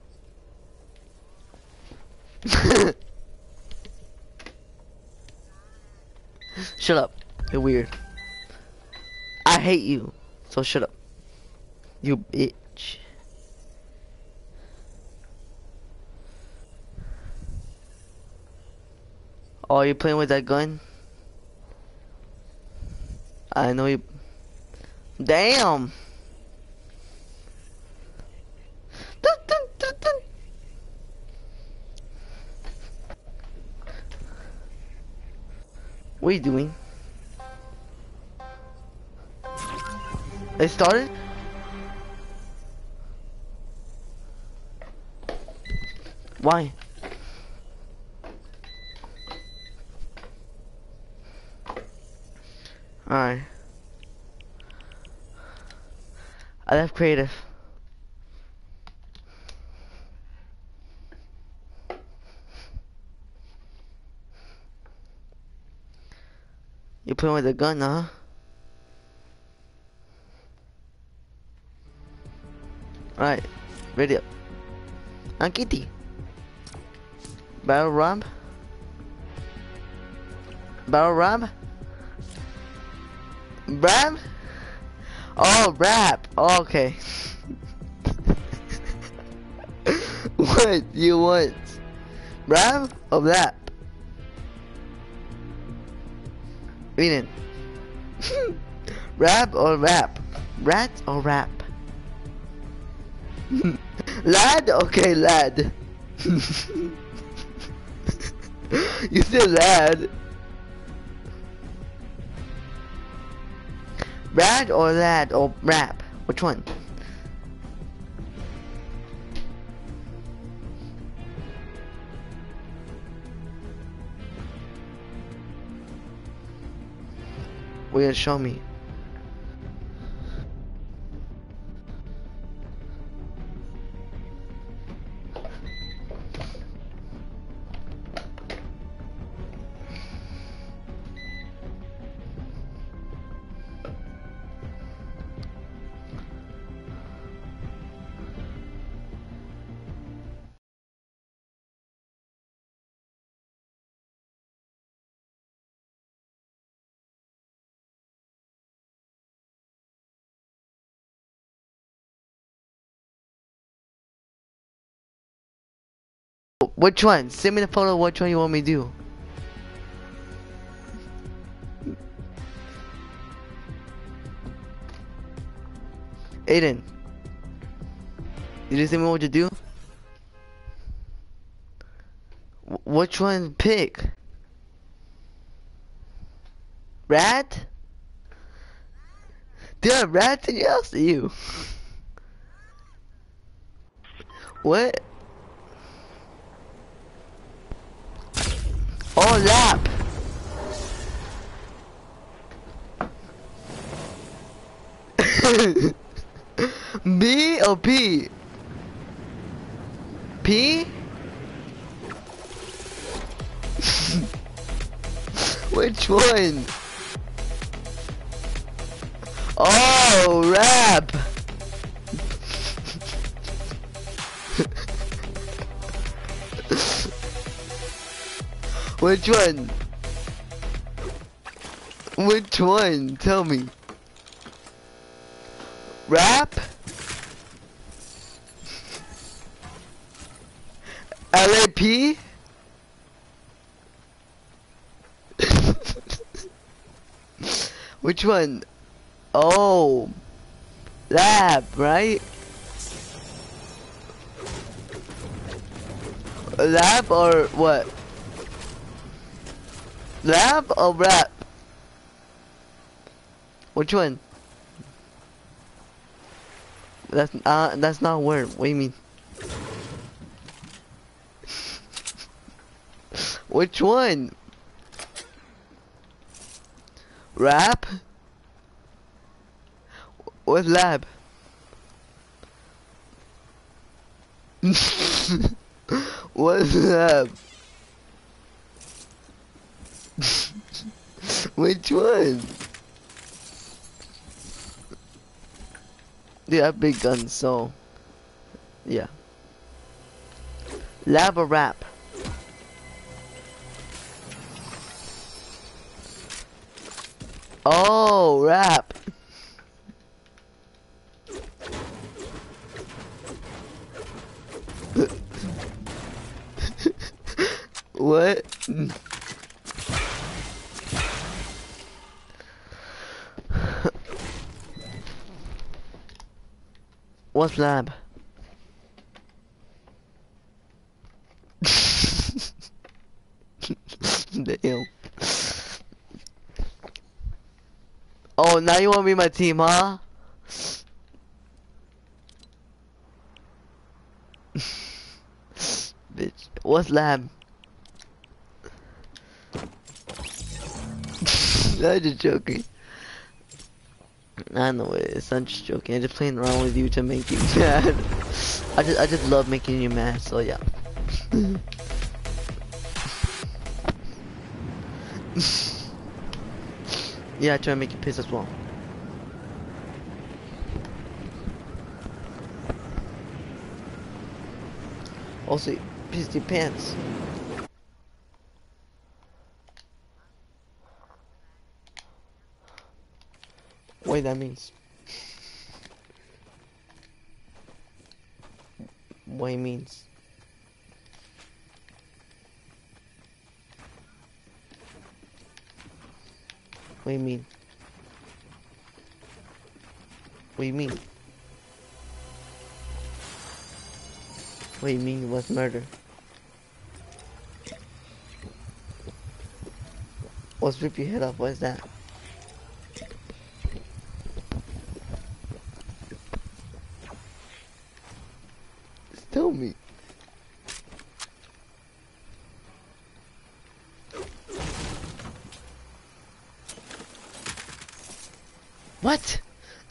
Shut up. You're weird. I hate you. So shut up. You bitch. Oh, you playing with that gun? I know you. Damn. Dun, dun, dun, dun. What are you doing? It started? Why? Alright. I left creative. You playing with a gun, huh? Alright. Ready up. Kitty. Battle Rob? Battle Rob? Brab? Oh, rap. Oh, okay. What you want? Rap or rap? Reading. Rap or rap? Rat or rap? Lad? Okay, lad. You said lad. Rad or lad or rap? Which one? Will you show me? Which one? Send me the photo of which one you want me to do. Aiden. You just tell me what to do? Which one pick? Rat? Did I rat to yes to you? What? Oh, lap. B or P? P? Which one? Oh, rap. Which one? Which one? Tell me. Rap? LAP? Which one? Oh, lab, right? Lab or what? Lab or rap? Which one? That's not a word. What do you mean? Which one? Rap? What lab? What's lab? Which one? They have big guns, so yeah. Lab or rap? Oh, rap. What? What's lab? Damn. Oh, now you want to be my team, huh? Bitch. What's lab? I'm just joking. I know it is. I'm just joking. I'm just playing around with you to make you mad. I just love making you mad. So yeah. Yeah, I try to make you pissed as well. Also, piss your pants. What that means? What it means? What do you mean? What do you mean? What do you mean? What's murder? What's rip your head off? What is that? Just tell me. What?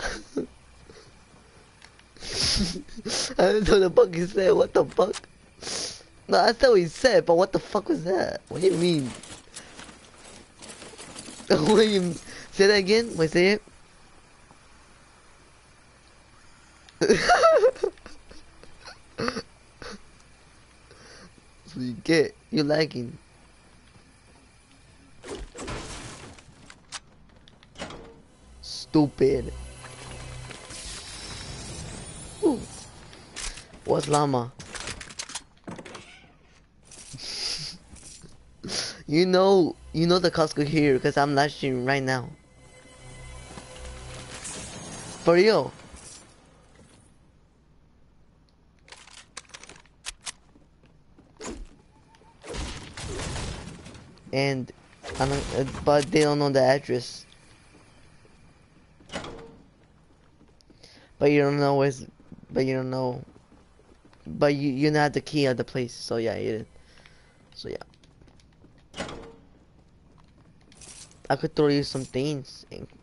I don't know what the fuck he said. What the fuck? No, I said what he said, but what the fuck was that? What do you mean? What do you say that again? Wait, say it. So you get, you're lagging. Stupid. Ooh. What's llama? You know the Costco here because I'm live streaming right now. For real. And I don't, but they don't know the address. But you don't know where's, but you don't know. But you know the key of the place, so yeah, you did. So yeah. I could throw you some things.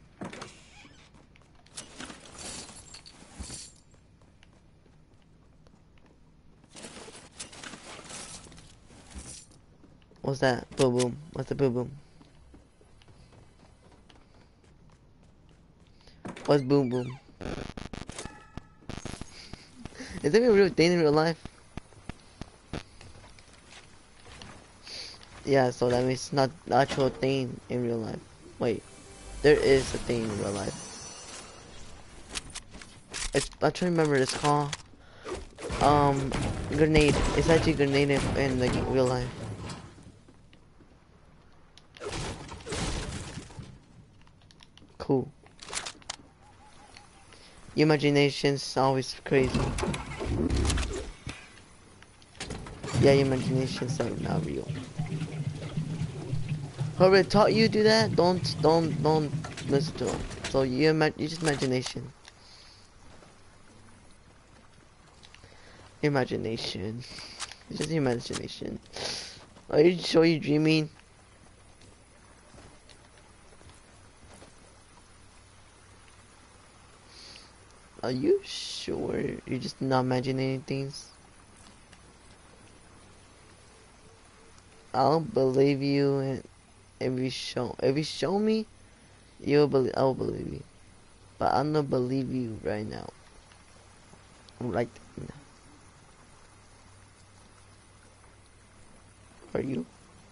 What's that? Boom boom. What's the boom boom? What's boom boom? Is there a real thing in real life? Yeah, so that means not the actual thing in real life. Wait, there is a thing in real life. I'm trying to remember this call. Grenade. It's actually a grenade in like real life. Cool. Your imagination's always crazy. Yeah, your imagination's like not real. Whoever taught you to do that, don't listen to them. So you just imagination. Imagination. It's just imagination. Are you sure you're dreaming? Are you sure you're just not imagining things? I'll believe you, and if you show me, you'll believe. I will believe you, but I'm not believe you right now. Right now. Are you?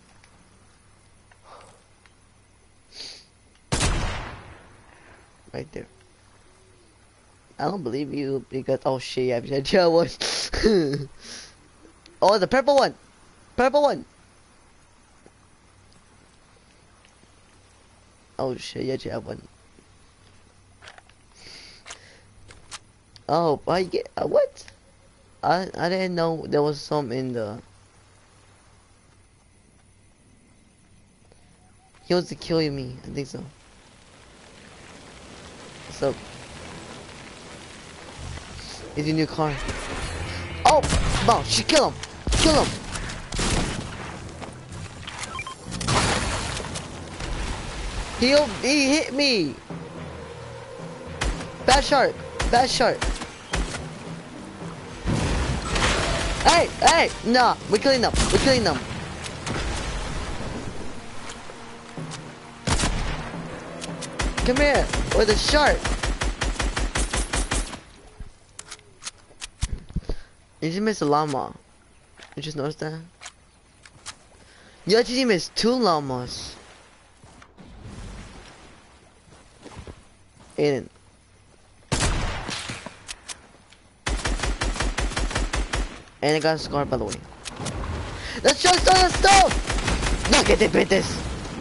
Right there. I don't believe you because oh shit, I said yeah one. Oh, the purple one. Purple one. Oh shit, yeah, yeah one. Oh, I get what? I didn't know there was some in the. He wants to kill me. I think so. So. Is your new car? Oh, no! She kill him! Kill him! He hit me! Bad shark! Bad shark! Hey! Hey! Nah! We're killing them! We're killing them! Come here! With a shark! You just missed a llama. You just noticed that? You actually missed 2 llamas. Aiden. And I got a scar, by the way. Let's just on the stove! No, que te metes!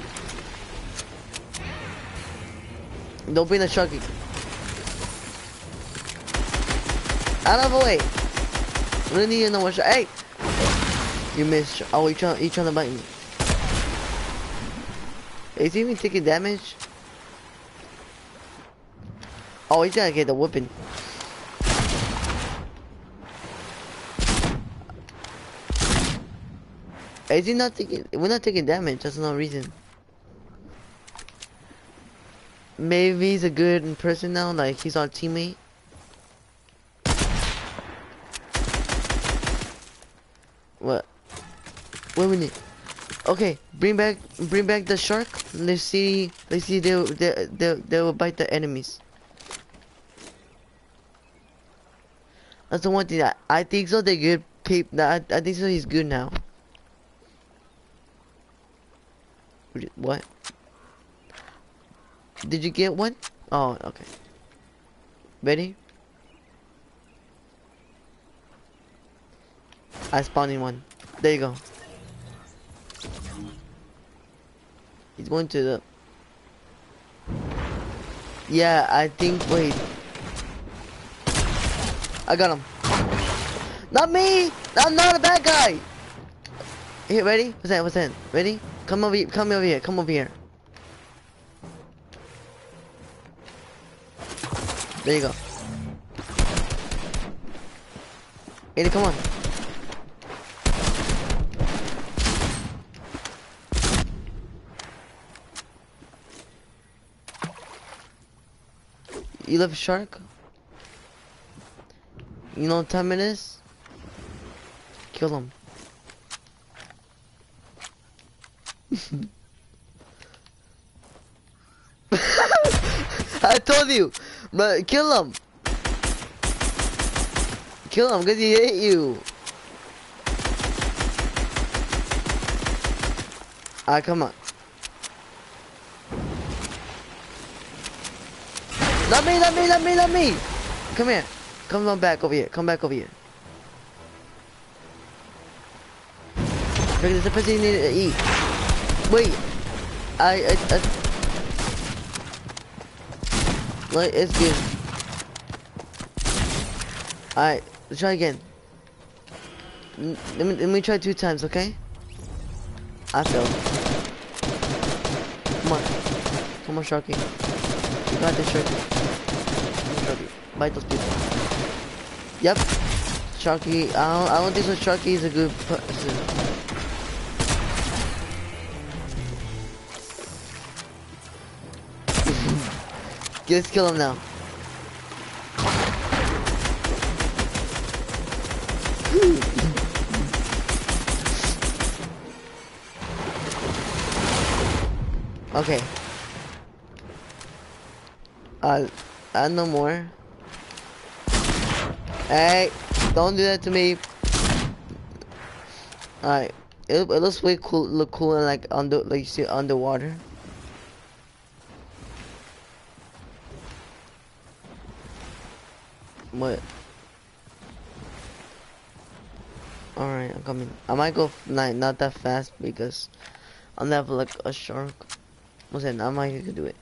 Don't be in the sharky. Out of the way! I don't need to know what shot. Hey! You missed. Oh, you trying to bite me. Is he even taking damage? Oh, he's gonna get the whooping. Is he not taking? We're not taking damage. That's no reason. Maybe he's a good person now. Like he's our teammate. What? Wait a minute. Okay, bring back the shark. Let's see they will bite the enemies. That's the one thing that I think so. They good people. I think so. He's good now. What? Did you get one? Oh, okay. Ready? I spawned in one. There you go. He's going to the... Yeah, I think... Wait. I got him. Not me! I'm not a bad guy! Here, ready? What's that? What's that? Ready? Come over here. Come over here. Come over here. There you go. Eddie, come on. You love a shark? You know what time it is? Kill him. I told you, but kill him. Kill him because he hate you. Alright, come on. Not me, not me, not me, not me. Come here. Come on back over here. Come back over here. There's a person you need to eat. Wait. Like, it's good. Alright, let's try again. Let me try 2 times, okay? I failed. Come on. Come on, Sharky. You got this, Sharky. Come on, Sharky. Bite those people. Yep. Sharky. I don't think so. Sharky is a good person. Let's kill him now. Okay. Add no more. Hey, don't do that to me. Alright. It looks way cool. Look cool and like like you see underwater. What? Alright, I'm coming. I might go not that fast because I'm never like a shark. Listen, I might could do it.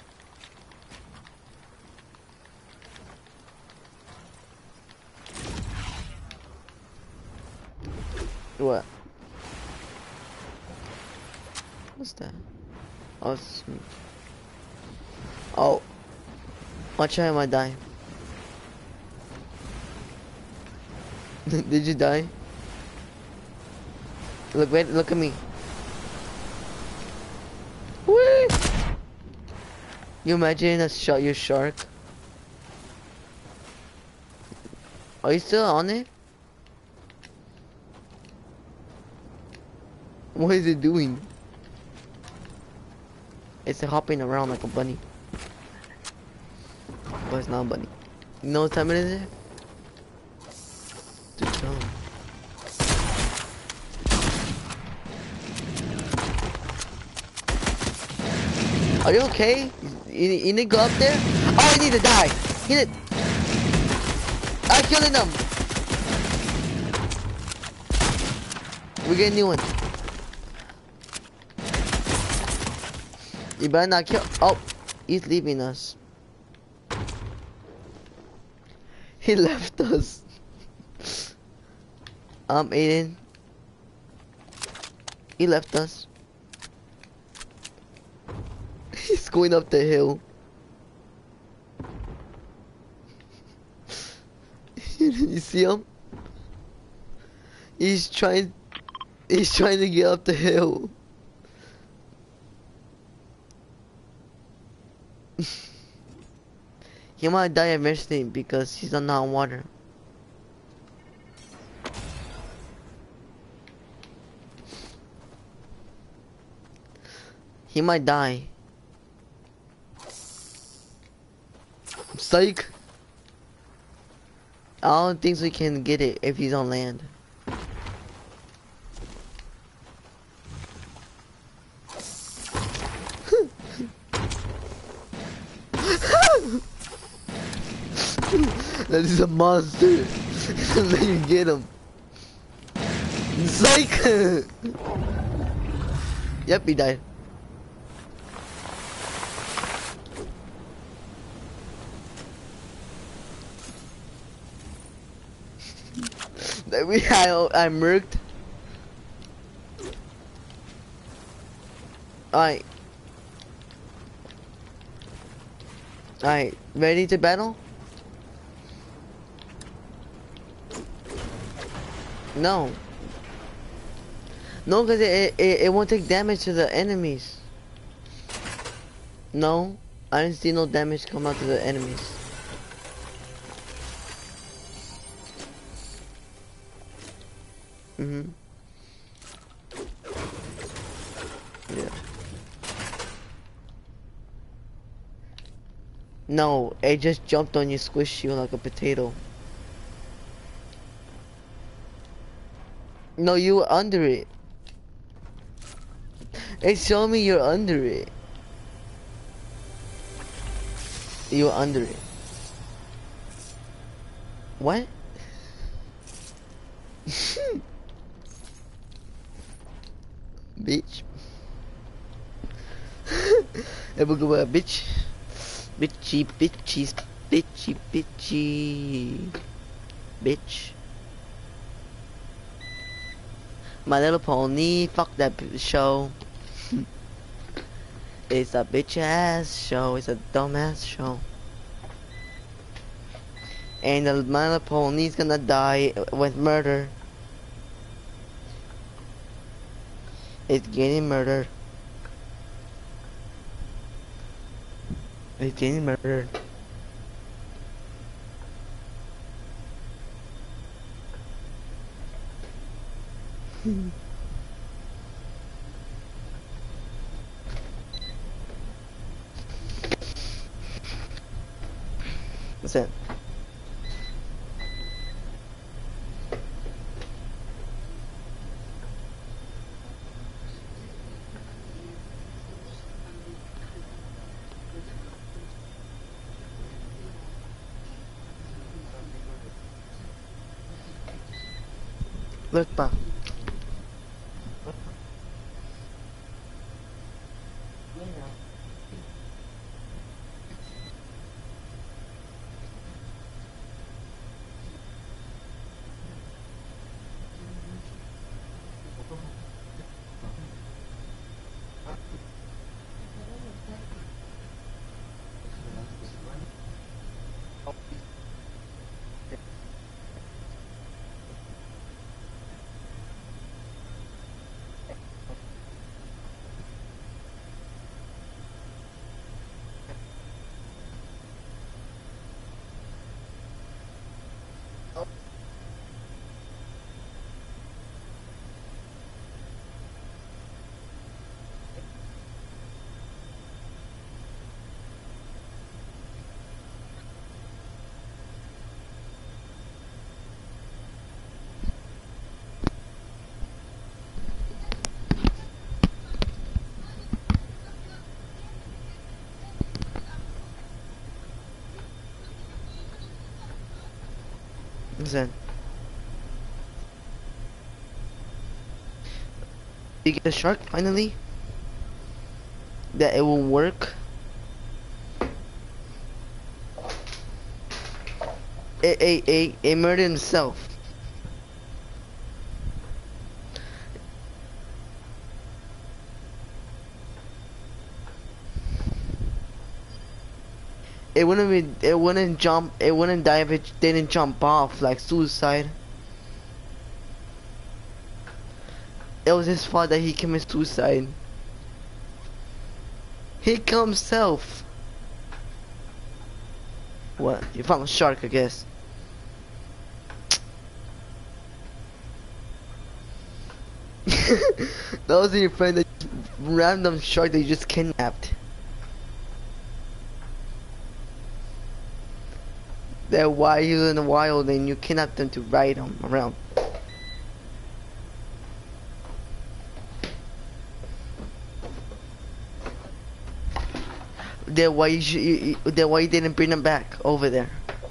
What? What's that? Oh, it's... Oh. Watch out, I might die. Did you die? Wait, look at me. Whee! You imagine a your shark? Are you still on it? What is it doing? It's hopping around like a bunny. But it's not a bunny. You know what time it is? Dude, tell him. Are you okay? You need to go up there? Oh, I need to die. Hit it. I killed them. We get a new one. You better not kill. Oh, he's leaving us. He left us. Aiden. He left us. He's going up the hill. You see him? He's trying to get up the hill. He might die eventually because he's on hot water. He might die. Psych. I don't think we can get it if he's on land. That is a monster. Let you get him. Psych. Yep, he died. I murked. Alright. Alright, ready to battle? No. No, because it won't take damage to the enemies. No, I didn't see no damage come out to the enemies. Mm-hmm. Yeah. No, it just jumped on you, squished you like a potato. No, you were under it. It showed me you're under it. You were under it. What? Bitch. Bitch. Bitchy, bitchy, bitchy, bitchy. Bitch. My Little Pony, fuck that show. It's a bitch ass show, it's a dumb ass show. And the My Little Pony's gonna die with murder. It's getting murdered. It's getting murdered. Listen. Look pa. Listen. You get a shark finally? That it will work? It murdered himself. It wouldn't jump, it wouldn't die if it didn't jump off, like suicide. It was his fault that he committed suicide. He killed himself. What? You found a shark, I guess. That wasn't your friend, that random shark that you just kidnapped. They're wild in the wild and you kidnap them to ride them around. Then why then why you didn't bring them back over there?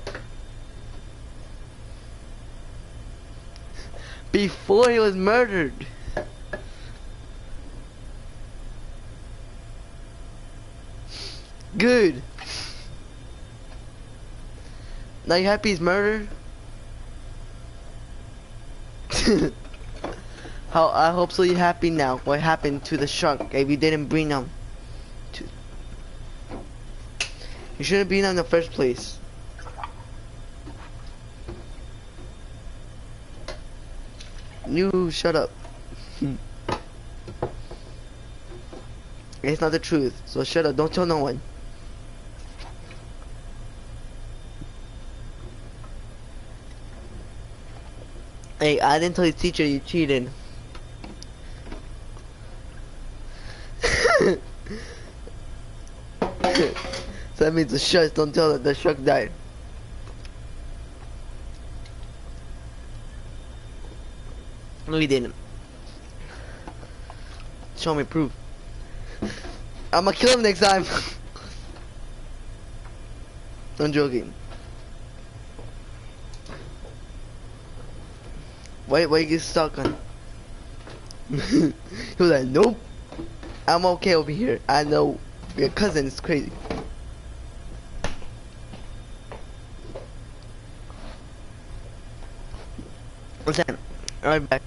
Before he was murdered. Good. Now you happy he's murdered? How I hope so you're happy now. What happened to the shark if you didn't bring them to... You shouldn't bring them in the first place. You shut up. It's not the truth, so shut up, don't tell no one. Hey, I didn't tell your teacher you cheated. So that means the shark, don't tell that the shark died. No, he didn't. Show me proof. I'ma kill him next time. I'm joking. Why you get stuck on? He was like, nope. I'm okay over here. I know your cousin is crazy. What's that? Right back.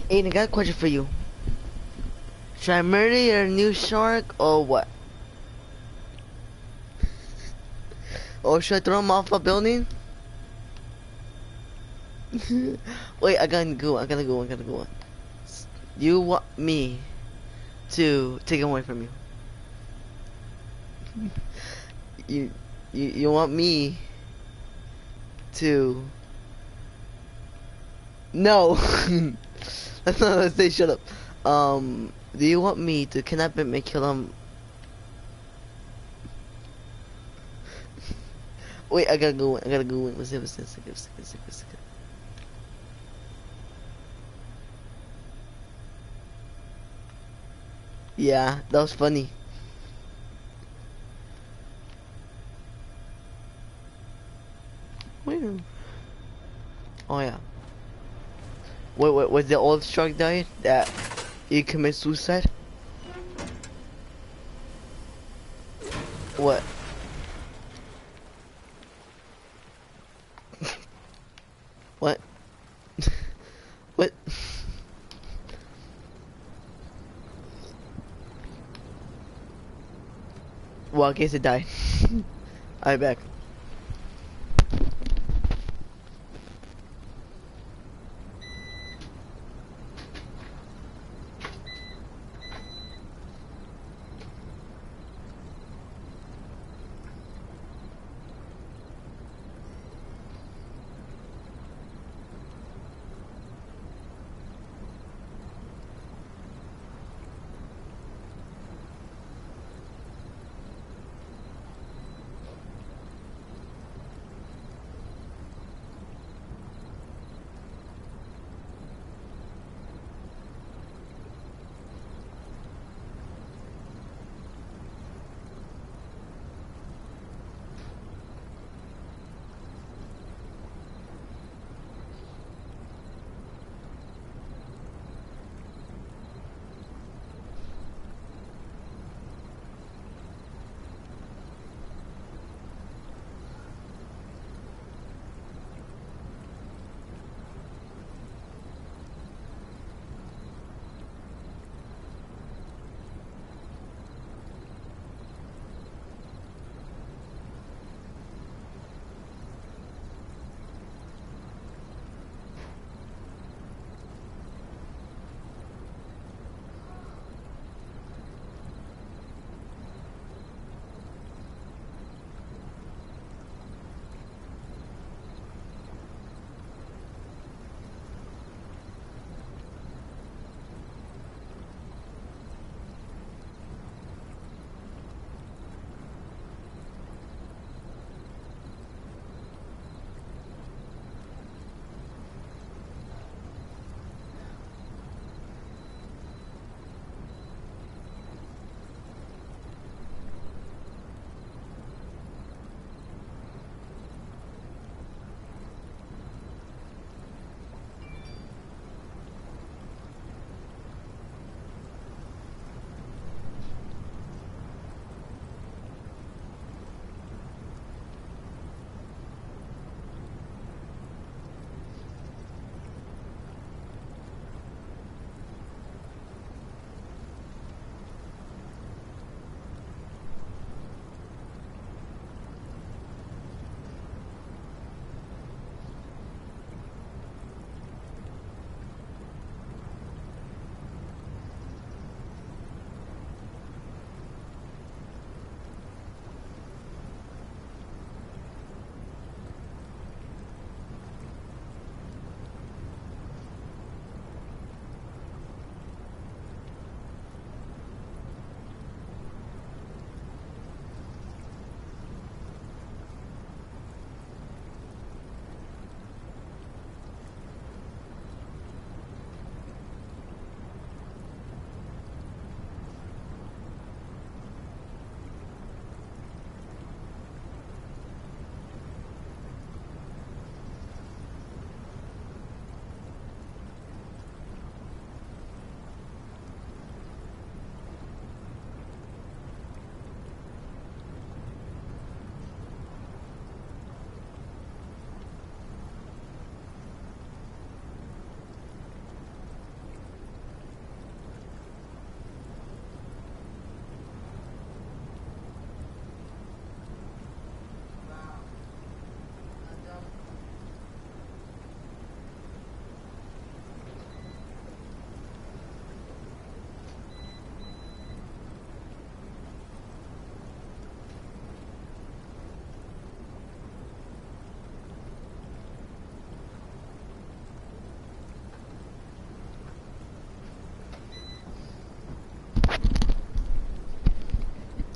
Aiden, I got a question for you. Should I murder your new shark or what? Or should I throw him off a building? Wait, I gotta go. I gotta go. You want me to take him away from you? You want me to? No. Let's say shut up. Do you want me to kidnap him and kill him? Wait, I gotta go. Let's see. Yeah, that was funny. Wait. Oh yeah. Wait, was the old shark died that he committed suicide? What? What? What? Well, I guess it died. Alright, back.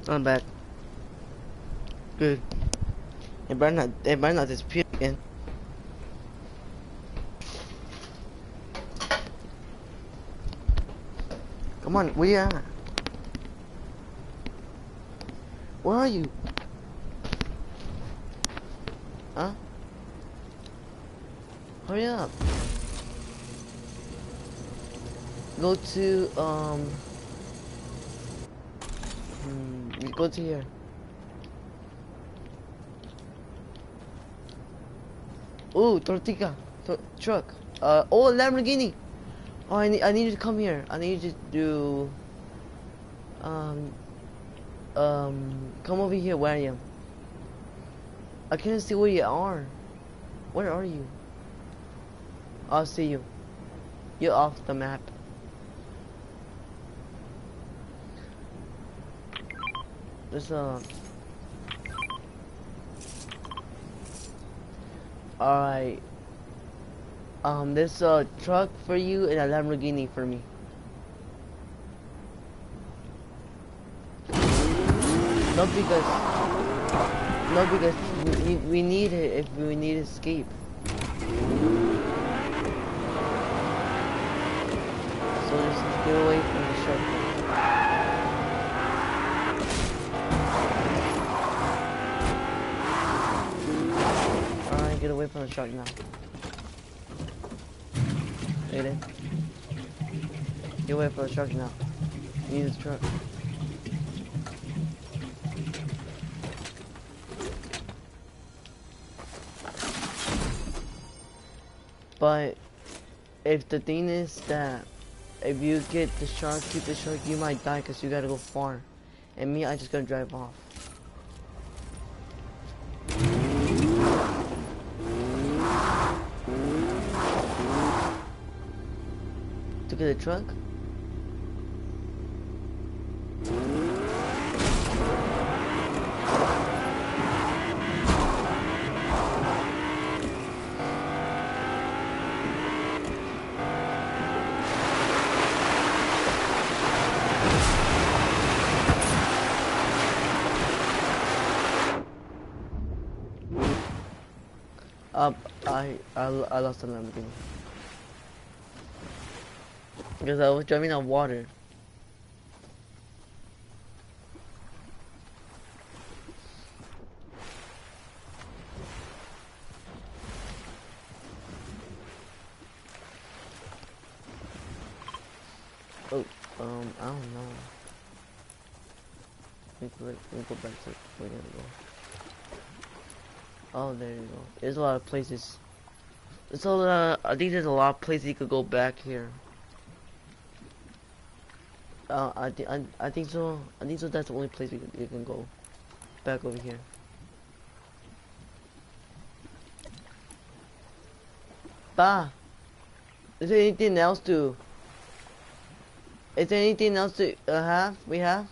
I'm back. Good. It better not disappear again. Come on, where you at? Where are you? Huh? Hurry up. Go to, go to here. Ooh, tortilla. Truck. Oh, Lamborghini. Oh, I need you to come here. I need you to do, come over here where I am. I can't see where you are. Where are you? I'll see you. You're off the map. There's alright. There's a truck for you and a Lamborghini for me. No, because we need it if we need to escape. So just get away from the shark. Alright, get away from the shark now. Get in. Get away from the shark now. Use the truck. But if the thing is that if you get the shark, keep the shark, you might die because you gotta go far. And me, I just gotta drive off. To get a truck? I lost the Lamborghini because I was driving on water. Oh, I don't know. Let me go back to where we're gonna go. Oh, there you go. There's a lot of places. So I think there's a lot of places you could go back here. I think so. I think so. That's the only place you can go back over here. Bah. Is there anything else to? Is there anything else to have? We have.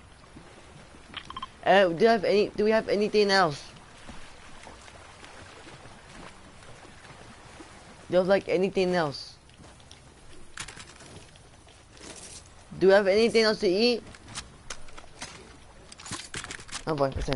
Do you have any? Do we have anything else? Do you have like anything else? Do you have anything else to eat? Oh boy, listen.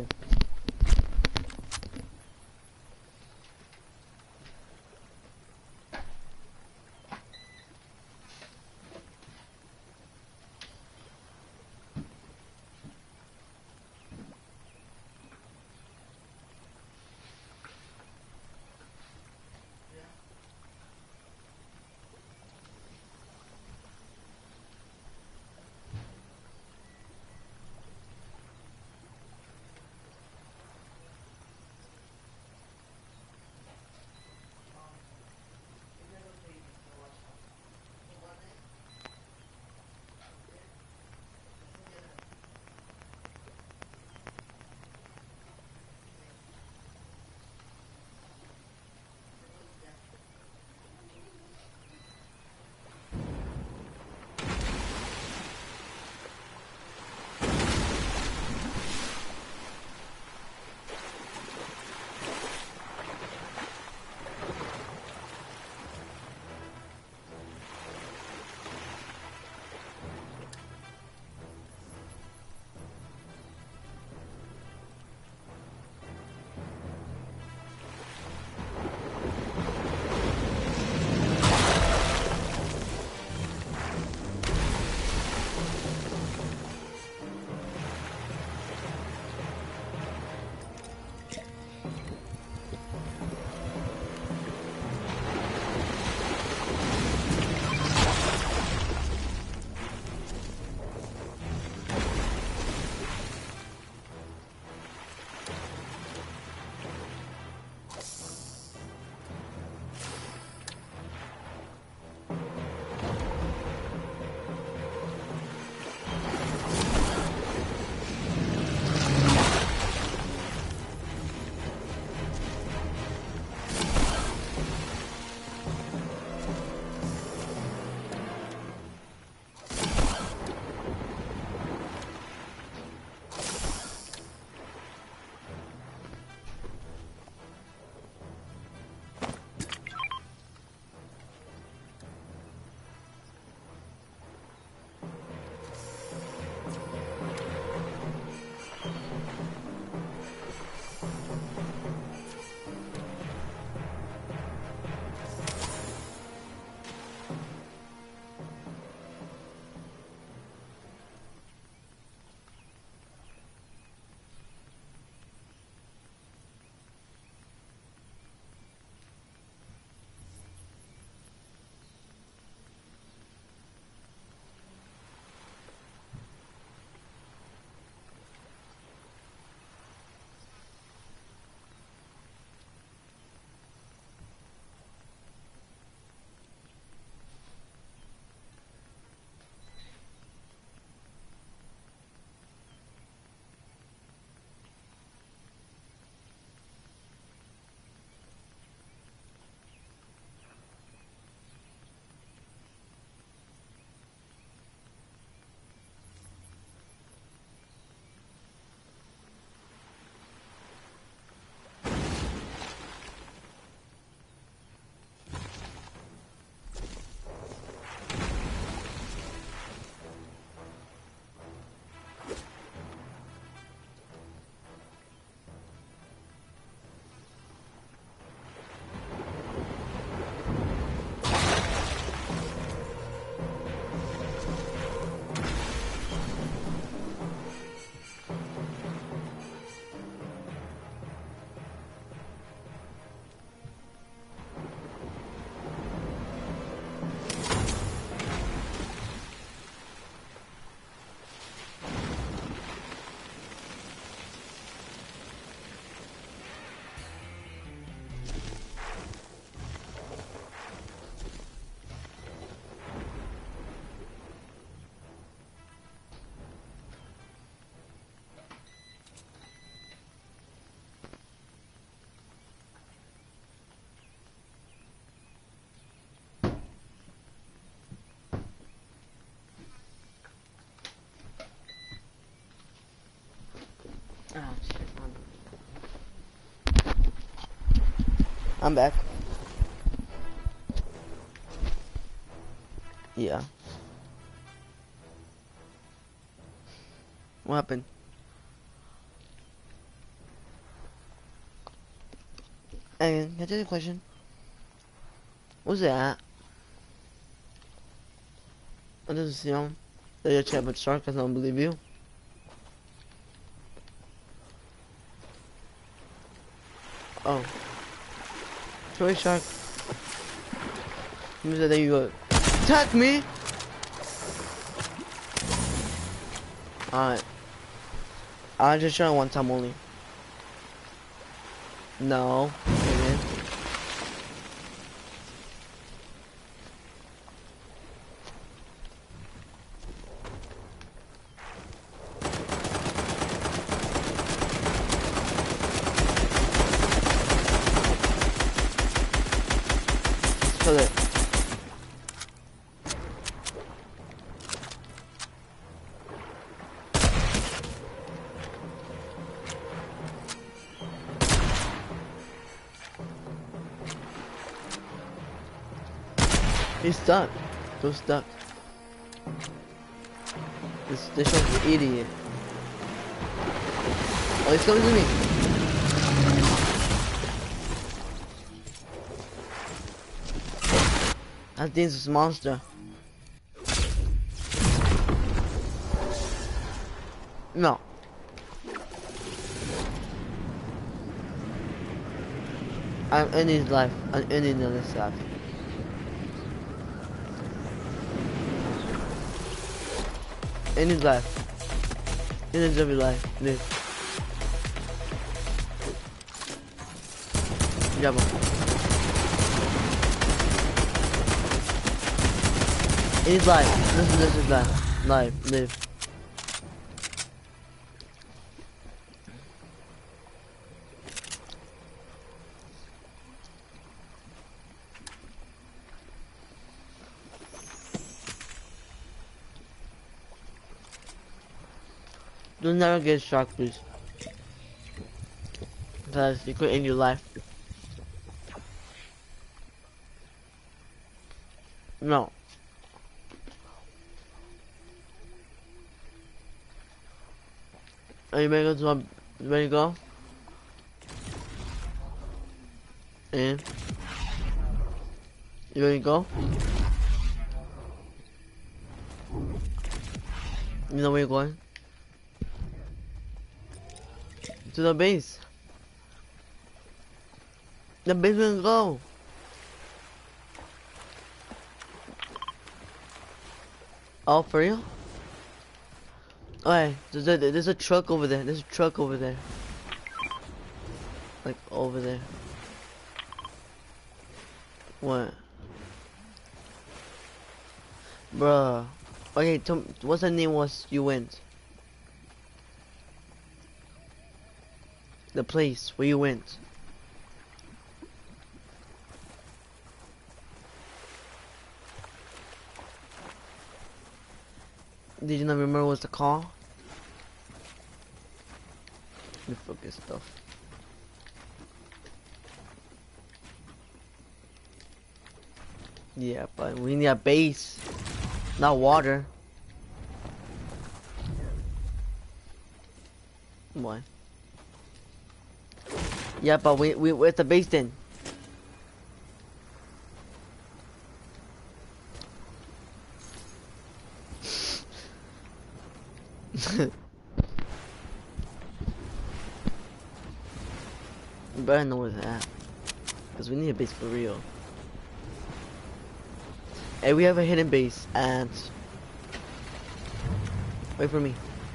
I'm back. Yeah. What happened? And can I ask you a question? What's that? What does it sound? That you're chatting with shark, 'cause I don't believe you. Oh. Toy shark. There you go. Attack me! Alright. I'll just try one time only. No. Amen. Let's kill it. He's stuck. So stuck. This one's an idiot. Oh, he's coming to me. That thing's a monster. No. I'm ending his life. I'm ending his life. In his life. In his every life. Live. Jabba. In his life. This is his life. Life. Live. Do never get shocked, please. Because you could end your life. No. Are you ready to go? You ready to go? And you ready to go? You know where you're going? To the base. The base will go. Oh, for real? Alright, there's a truck over there. There's a truck over there. Like, over there. What? Bruh. Okay, what's the name was you went? The place where you went. Did you not remember what's the call? You forget stuff. Yeah, but we need a base, not water. What? Yeah, but we're at the base then. You better know where it's at. Because we need a base for real. Hey, we have a hidden base and... Wait for me.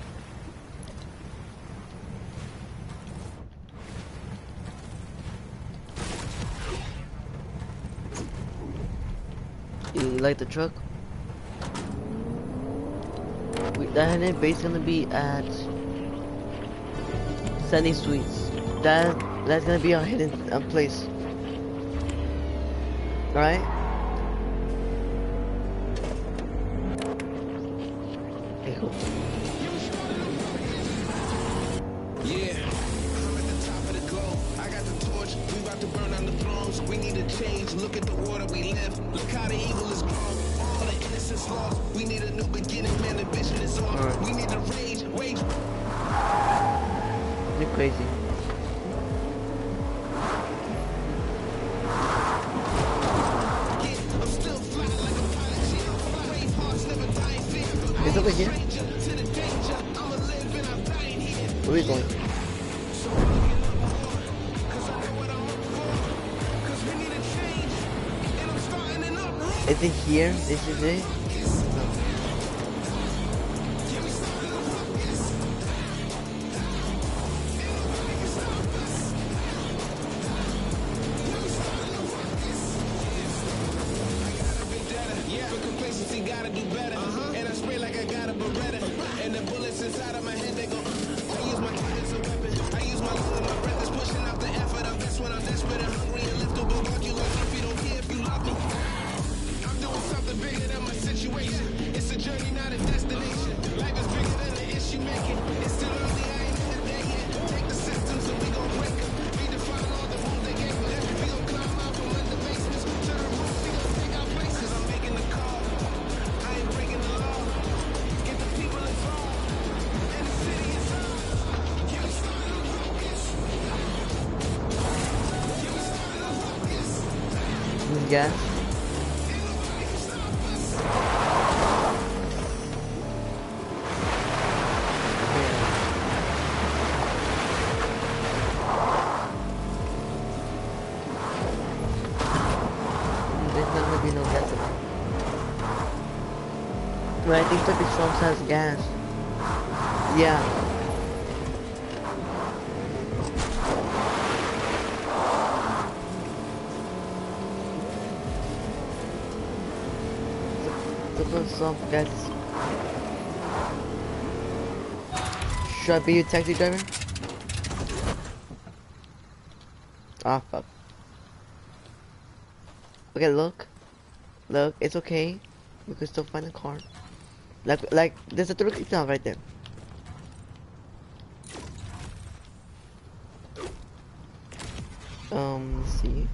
You like the truck? That hidden base is gonna be at Sunny Suites. That's gonna be our hidden place. Alright? Okay, cool. Yeah, I'm at the top of the globe. I got the torch. We about to burn down the throne. cycles. We need to change. Look at the water we live. Look how the evil is grown. All the innocence lost. We need a new beginning, man. The vision is on. Alright. We need to rage. You're crazy. I'm still fly like a pilot. Brave hearts never die in fear. It's over here. Stranger to the danger. I'ma live and I'm dying here. Where are we going? Is it here? This is it? No. Yeah, for complacency, gotta do better. And I spray like I got a Beretta. And the bullets inside of my head, they go. I use my tongue as a weapon. I use my lung and my breath is pushing out the effort. I'm best when I'm desperate and hungry and lift up. But you like if you don't care if you love me. I'm doing something bigger than my situation. It's a journey, not a destination. Life is bigger than the issue making. It's still early, I ain't in the day yet. Take the symptoms and we gon' break them. Redefine all the rules they gave us. We gon' climb out from under basements to the roof. We gon' take our places. I'm making the call. I ain't breaking the law. Get the people involved. And the city is on. Can we start a focus? Can we start a focus? Gas. There's not gonna be no gas. Well, I think Turkish Storms has gas. Yeah. Turkish Storms gas. Should I be a taxi driver? Ah, fuck. Okay, look, it's okay. We can still find the car. Like, there's a Turkish town right there. Let's see.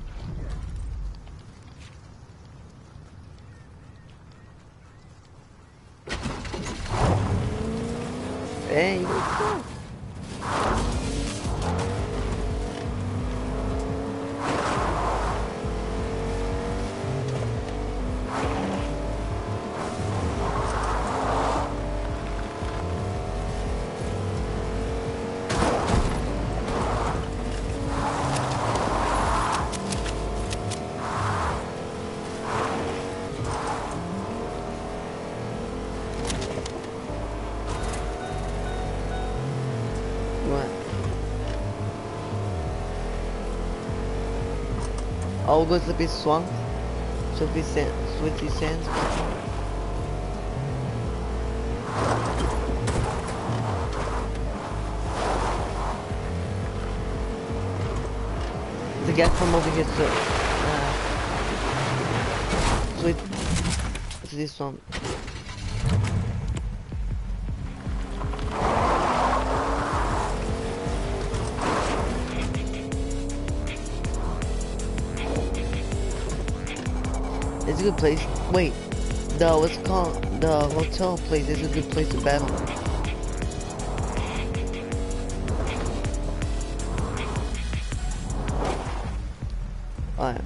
Hey, let's go. What? Oh, goes to be swung. Swifty sands. The gas from over here to sweet to this one. It's a good place. Wait, what's it called? The hotel place is a good place to battle. Alright.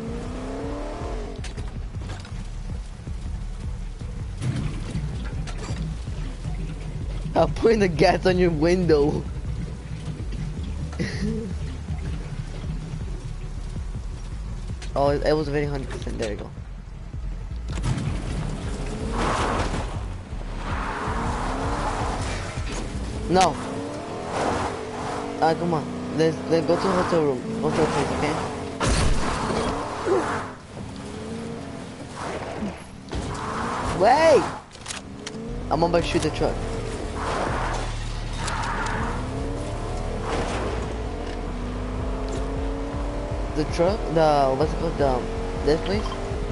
I'm putting the gas on your window. Oh, it was very 100%. There you go. No. Come on. Let's go to the hotel room. Hotel place, okay? Wait! I'm about to shoot the truck. The truck? What's it called? This place?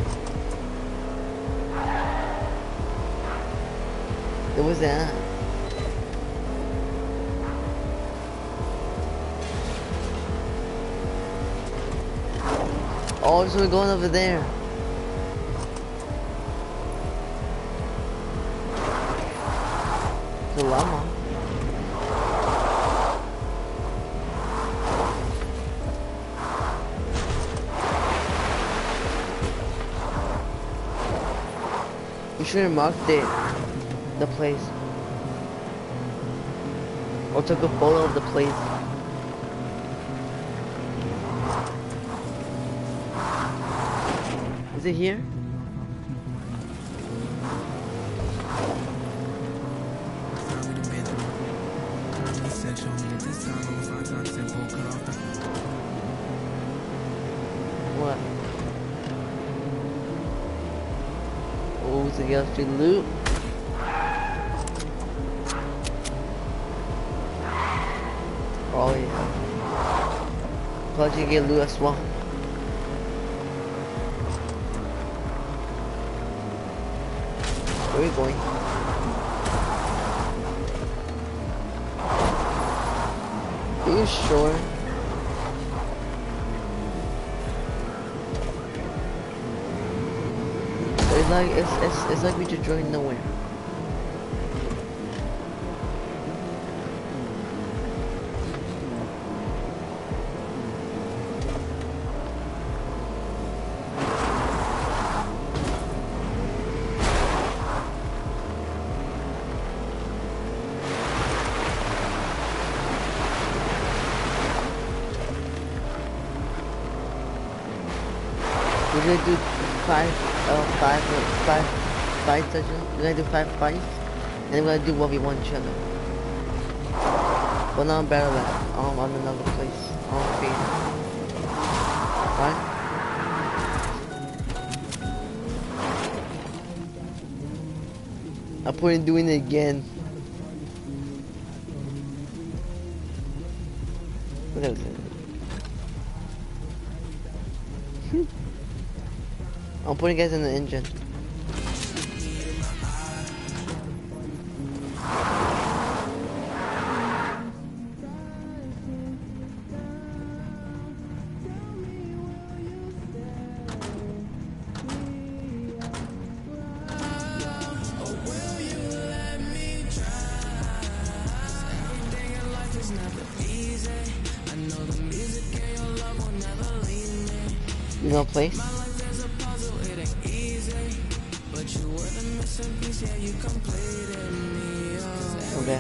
It was that. Oh, so we're going over there. The llama. You should have marked it, the place. Or took a photo of the place. Is it here? What? Oh, it's a Yellow Street loop. Oh yeah. Plus you get loot as well. Where are we going? Are you sure? It's like we just joined nowhere. We're gonna do five sessions. We're gonna do 5 fights, and then we're gonna do 1v1 each other. But now I'm better at on another place. On feed. Right? I put in doing it again. Look at this. I'm putting guys in the engine. You know place? Okay.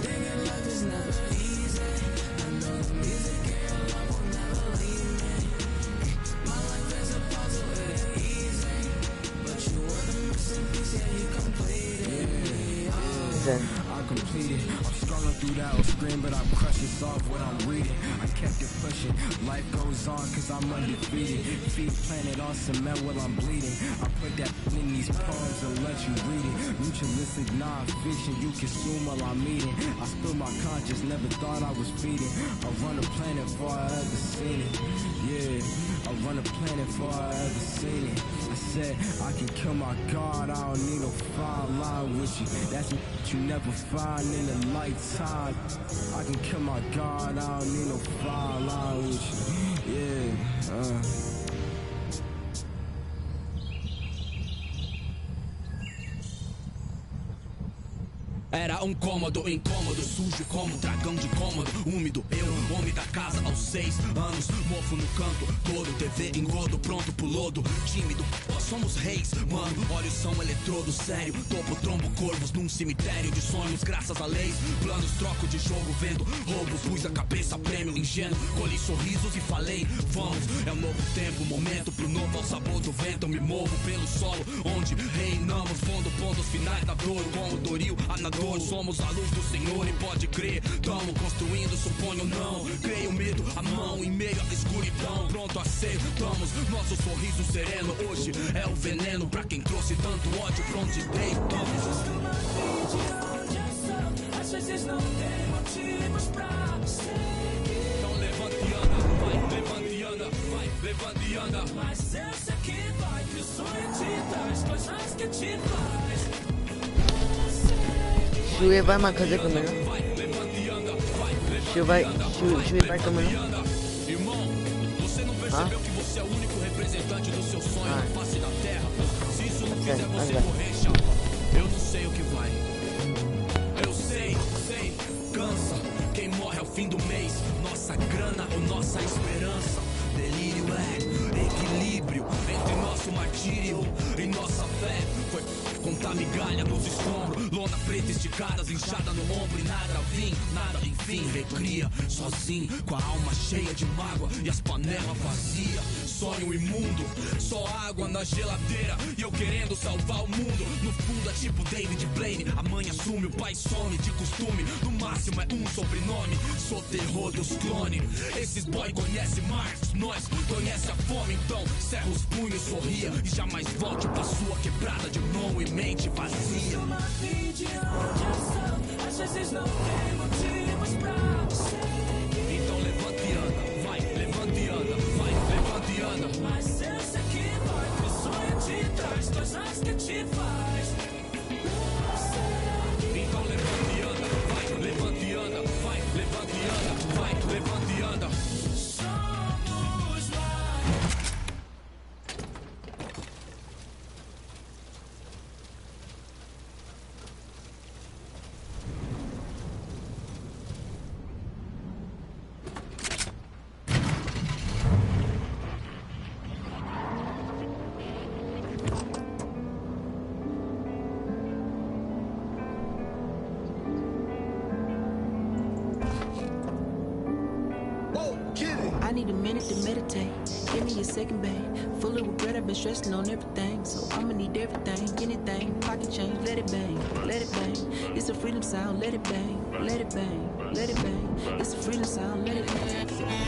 I completed. I'm struggling through that old screen, but I'm crushing soft what I'm reading. I kept it pushing. Life goes on cause I'm undefeated. Feet planted on cement while I'm bleeding. I put that in these poems and let you read it. Mutualistic non-fiction you consume while I'm eating. I spill my conscience, never thought I was feeding. I run a planet before I ever seen it. Yeah, I run a planet before I ever seen it. I said I can kill my God, I don't need no fine line with you. That's what you never find in a lifetime. I can kill my God, I don't need no fine line with you. Yeah, Era um cômodo incômodo, sujo como dragão de cômodo, úmido. Eu, homem da casa aos 6 anos, mofo no canto, todo TV em rodo, pronto pro lodo. Tímido, somos reis, mano, olhos são eletrodo, sério. Topo, trombo, corvos num cemitério de sonhos, graças a leis. Planos, troco de jogo, vendo roubo, pus a cabeça, prêmio, ingênuo. Colhi sorrisos e falei, vamos. É um novo tempo, momento pro novo, ao sabor do vento. Eu me movo pelo solo, onde reinamos, fundo, pontos finais da dor. Com o Doril, anador. Somos a luz do Senhor e pode crer, tamo construindo, suponho não. Creio medo, a mão em meio à escuridão, pronto a ser, estamos, nosso sorriso sereno. Hoje é o veneno pra quem trouxe tanto ódio, pra onde deitamos. Às vezes não tem motivos pra seguir. Então levanta e anda, vai, levanta e anda, vai, levanta e anda. Mas eu sei que vai, que o sonho te traz coisas que te faz. Should we invite my cousin Camilo? Should we invite Camilo? Huh? Você é o único representante do seu sonho na face da terra. Se isso não Okay, fizer você okay. morrer, chapa, eu não sei o que vai. Eu sei, cansa. Quem morre ao fim do mês, nossa grana ou nossa esperança. Delírio é equilíbrio entre nosso martírio e nossa fé. Foi contar migalha nos escombros, lona preta esticada, inchada no ombro e nada vim, nada enfim, recria sozinho, com a alma cheia de mágoa e as panelas vazias. Sonho imundo, só água na geladeira e eu querendo salvar o mundo. No fundo é tipo David Blaine, a mãe assume, o pai some de costume. No máximo é um sobrenome, sou terror dos clones. Esses boy conhecem Marx, nós conhece a fome. Então cerra os punhos, sorria e jamais volte pra sua quebrada de mão e mente vazia. Então levanta e anda, vai, levanta e anda, vai, levanta e anda. Mas eu sei que vai, que o sonho te traz coisas que te faz. Então levanta e anda, vai, levanta e anda, vai, levanta e anda, vai, levanta e anda. Somos mais. I need a minute to meditate. Give me a second, babe. Full of regret, I've been stressing on everything. So I'ma need everything, anything. Pocket change, let it bang, let it bang. It's a freedom sound, let it bang, let it bang, let it bang. It's a freedom sound, let it bang.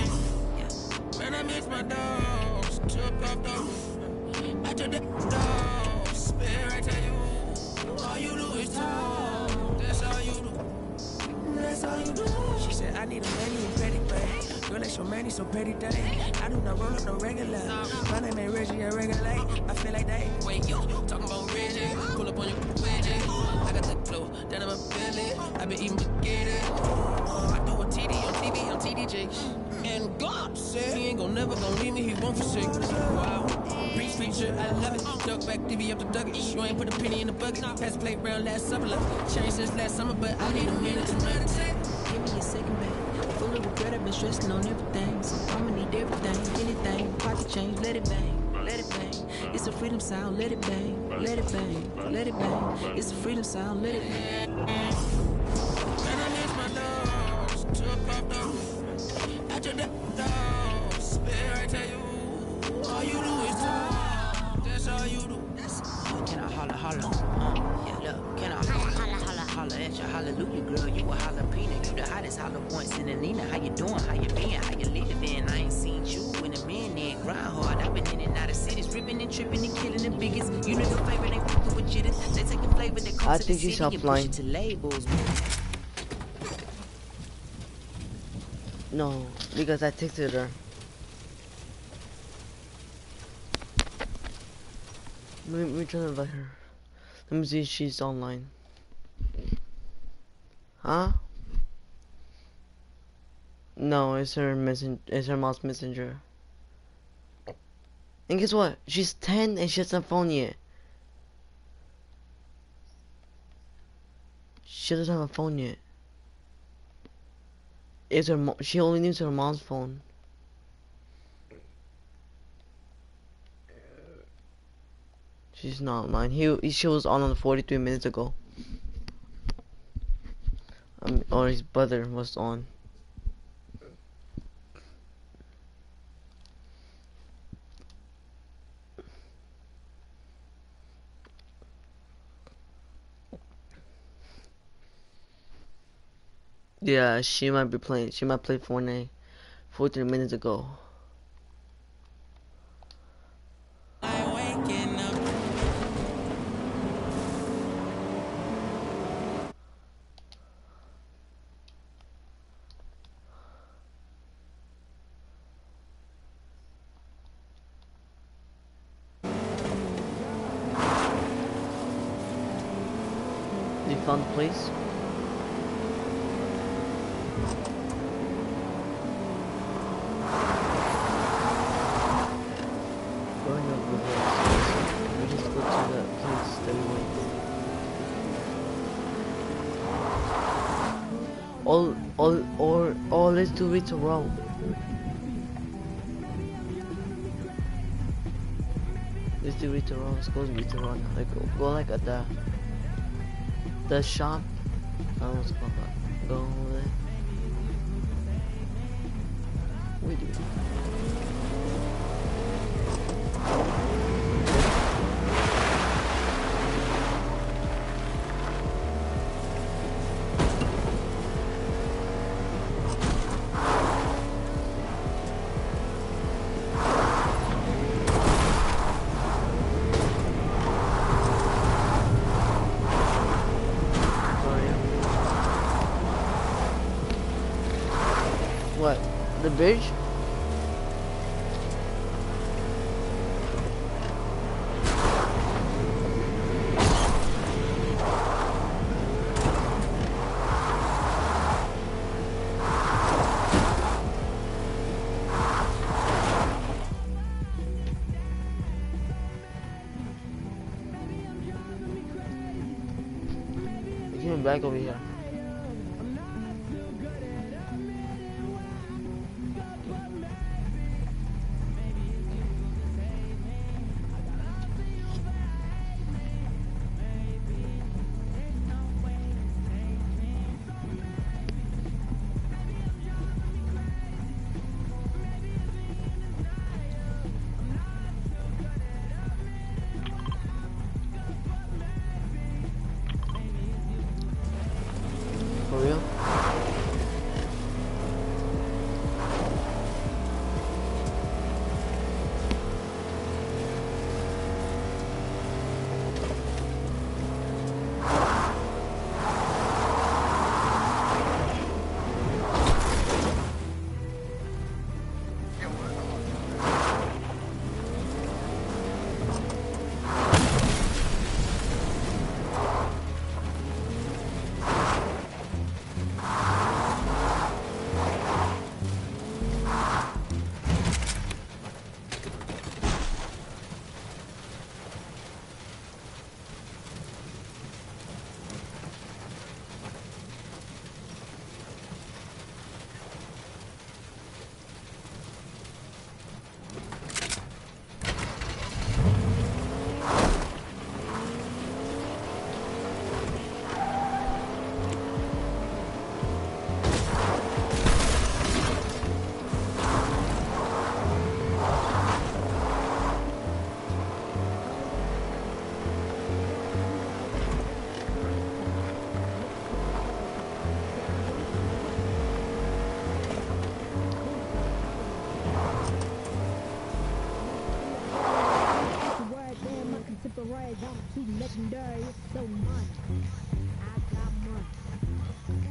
Man, I miss my dogs. Took off the roof. I took the dogs. Spare, I tell you. All you do is talk. That's all you do. That's all you do. She said, I need a money and petty, babe. Girl, that's your money, so petty day. I do not roll up no regular. My name ain't Reggie, I regulate. I feel like they. Wait, yo, talking about Reggie. Pull up on your wedgie. I got that flow down in my belly. I been eating spaghetti. I do a TD on TV on TDJ. And God said he ain't never gonna leave me, he won't forsake me. Wow. Preach, preacher, I love it. Duck back, divvy up the ducket. You ain't put a penny in the bucket. Pass play round last summer. Changed since last summer, but I need a minute to meditate. Give me a second, babe. Full of regret, I've been stressing on everything. So I'ma need everything, anything. Pocket change, let it bang, let it bang. It's a freedom sound, let it bang, let it bang, let it bang. It's a freedom sound, let it bang. Man, I miss my dogs. Took off the roof. I took the dogs. Spare, I tell you. All you do is talk. That's all you do. Can I holla, holla? Yeah, look, can I holla, holla, holla, holla at your hallelujah, girl? You a jalapeno, you the hottest holla once in the Nina. How you doing? How you been? How you living? I ain't seen you in a minute. Grind hard, I've been in and out of cities, ripping and tripping and killing the biggest. You know your favorite ain't fucking with jitters. They take the flavor that I comes to the think she's city and push offline. it to labels. No, because I texted her. Let me try to invite her. Let me see if she's online. Huh? No, it's her it's her mom's messenger. And guess what? She's 10 and she hasn't phone yet. She doesn't have a phone yet. It's her she only needs her mom's phone. She's not online. She was on 43 minutes ago. Or his brother was on. Yeah, she might be playing. She might play Fortnite 43 minutes ago. I'm waking up. You found the place? or let's do it to row. Let's do it to row. Let's go to it to row. Like go like at the shop. Let's go there. We do. What? The bridge? It's even back over here. For real? Contemporaries, I'm too legendary, it's so much. I got money.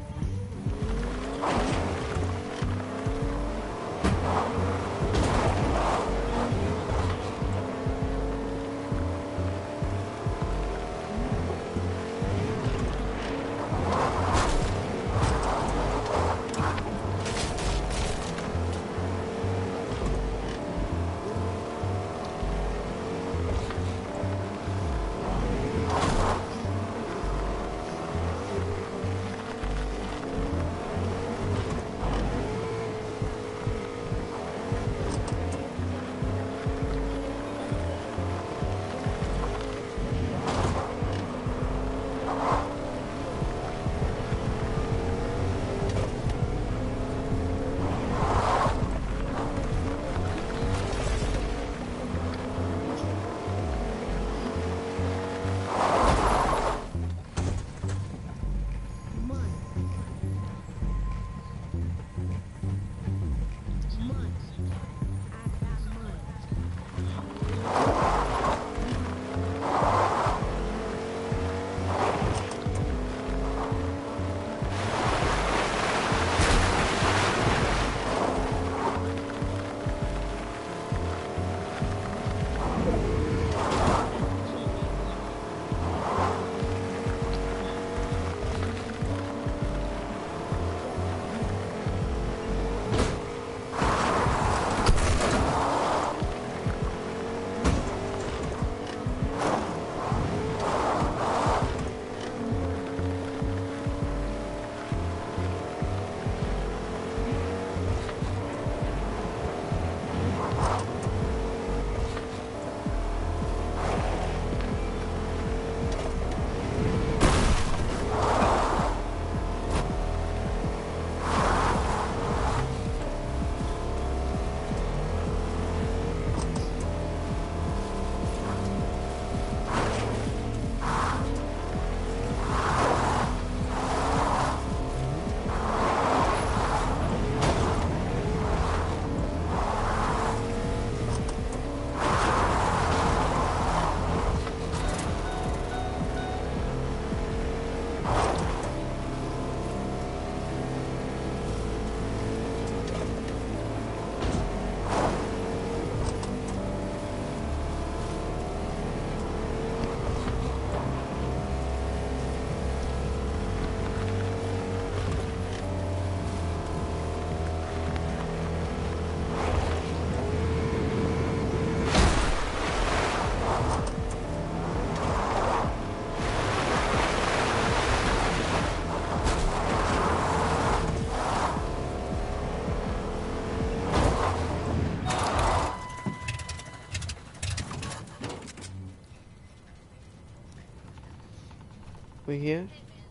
We here?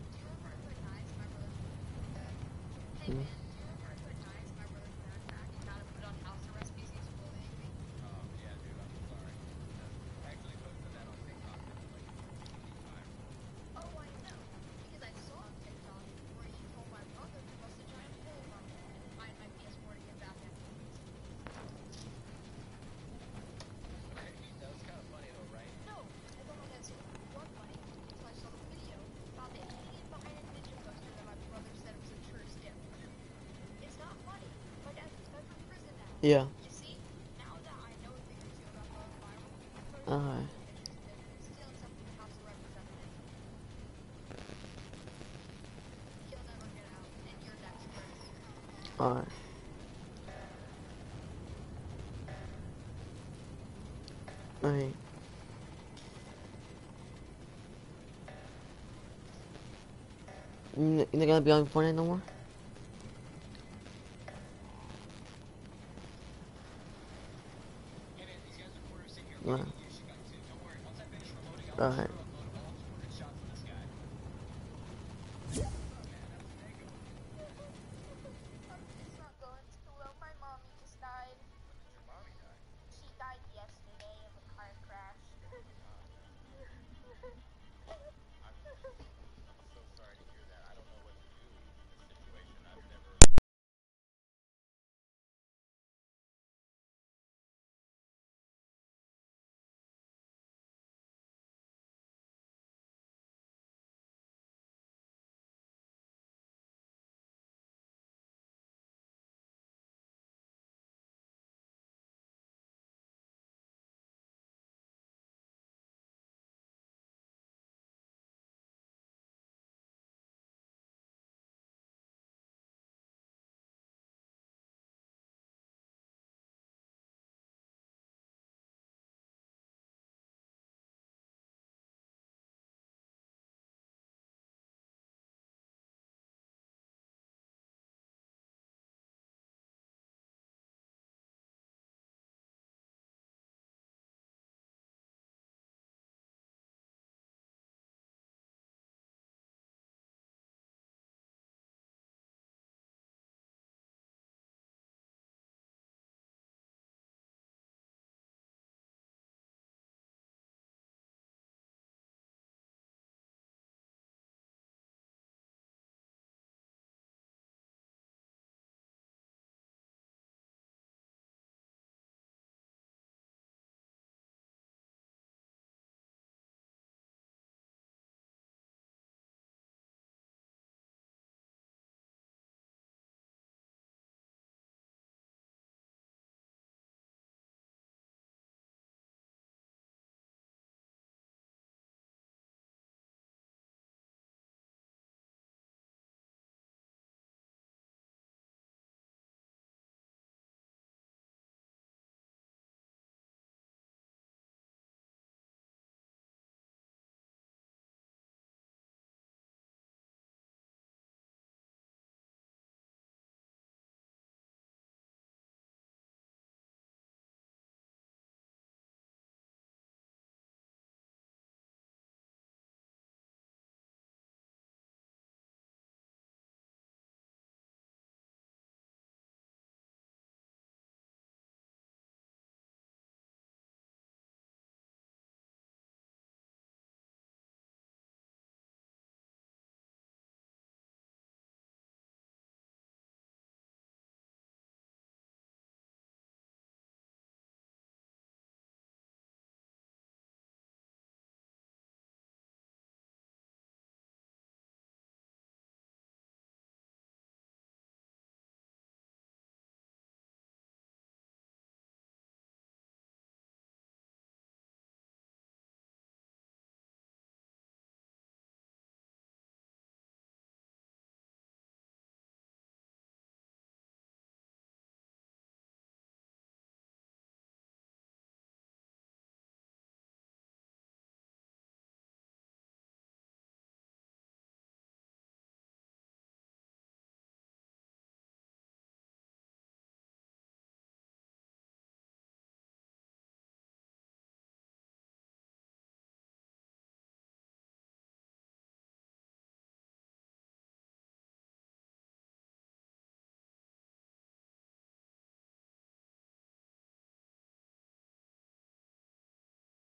Mm. Yeah. Alright. Alright. Alright. You're not gonna be on Fortnite no more? Alright. Alright.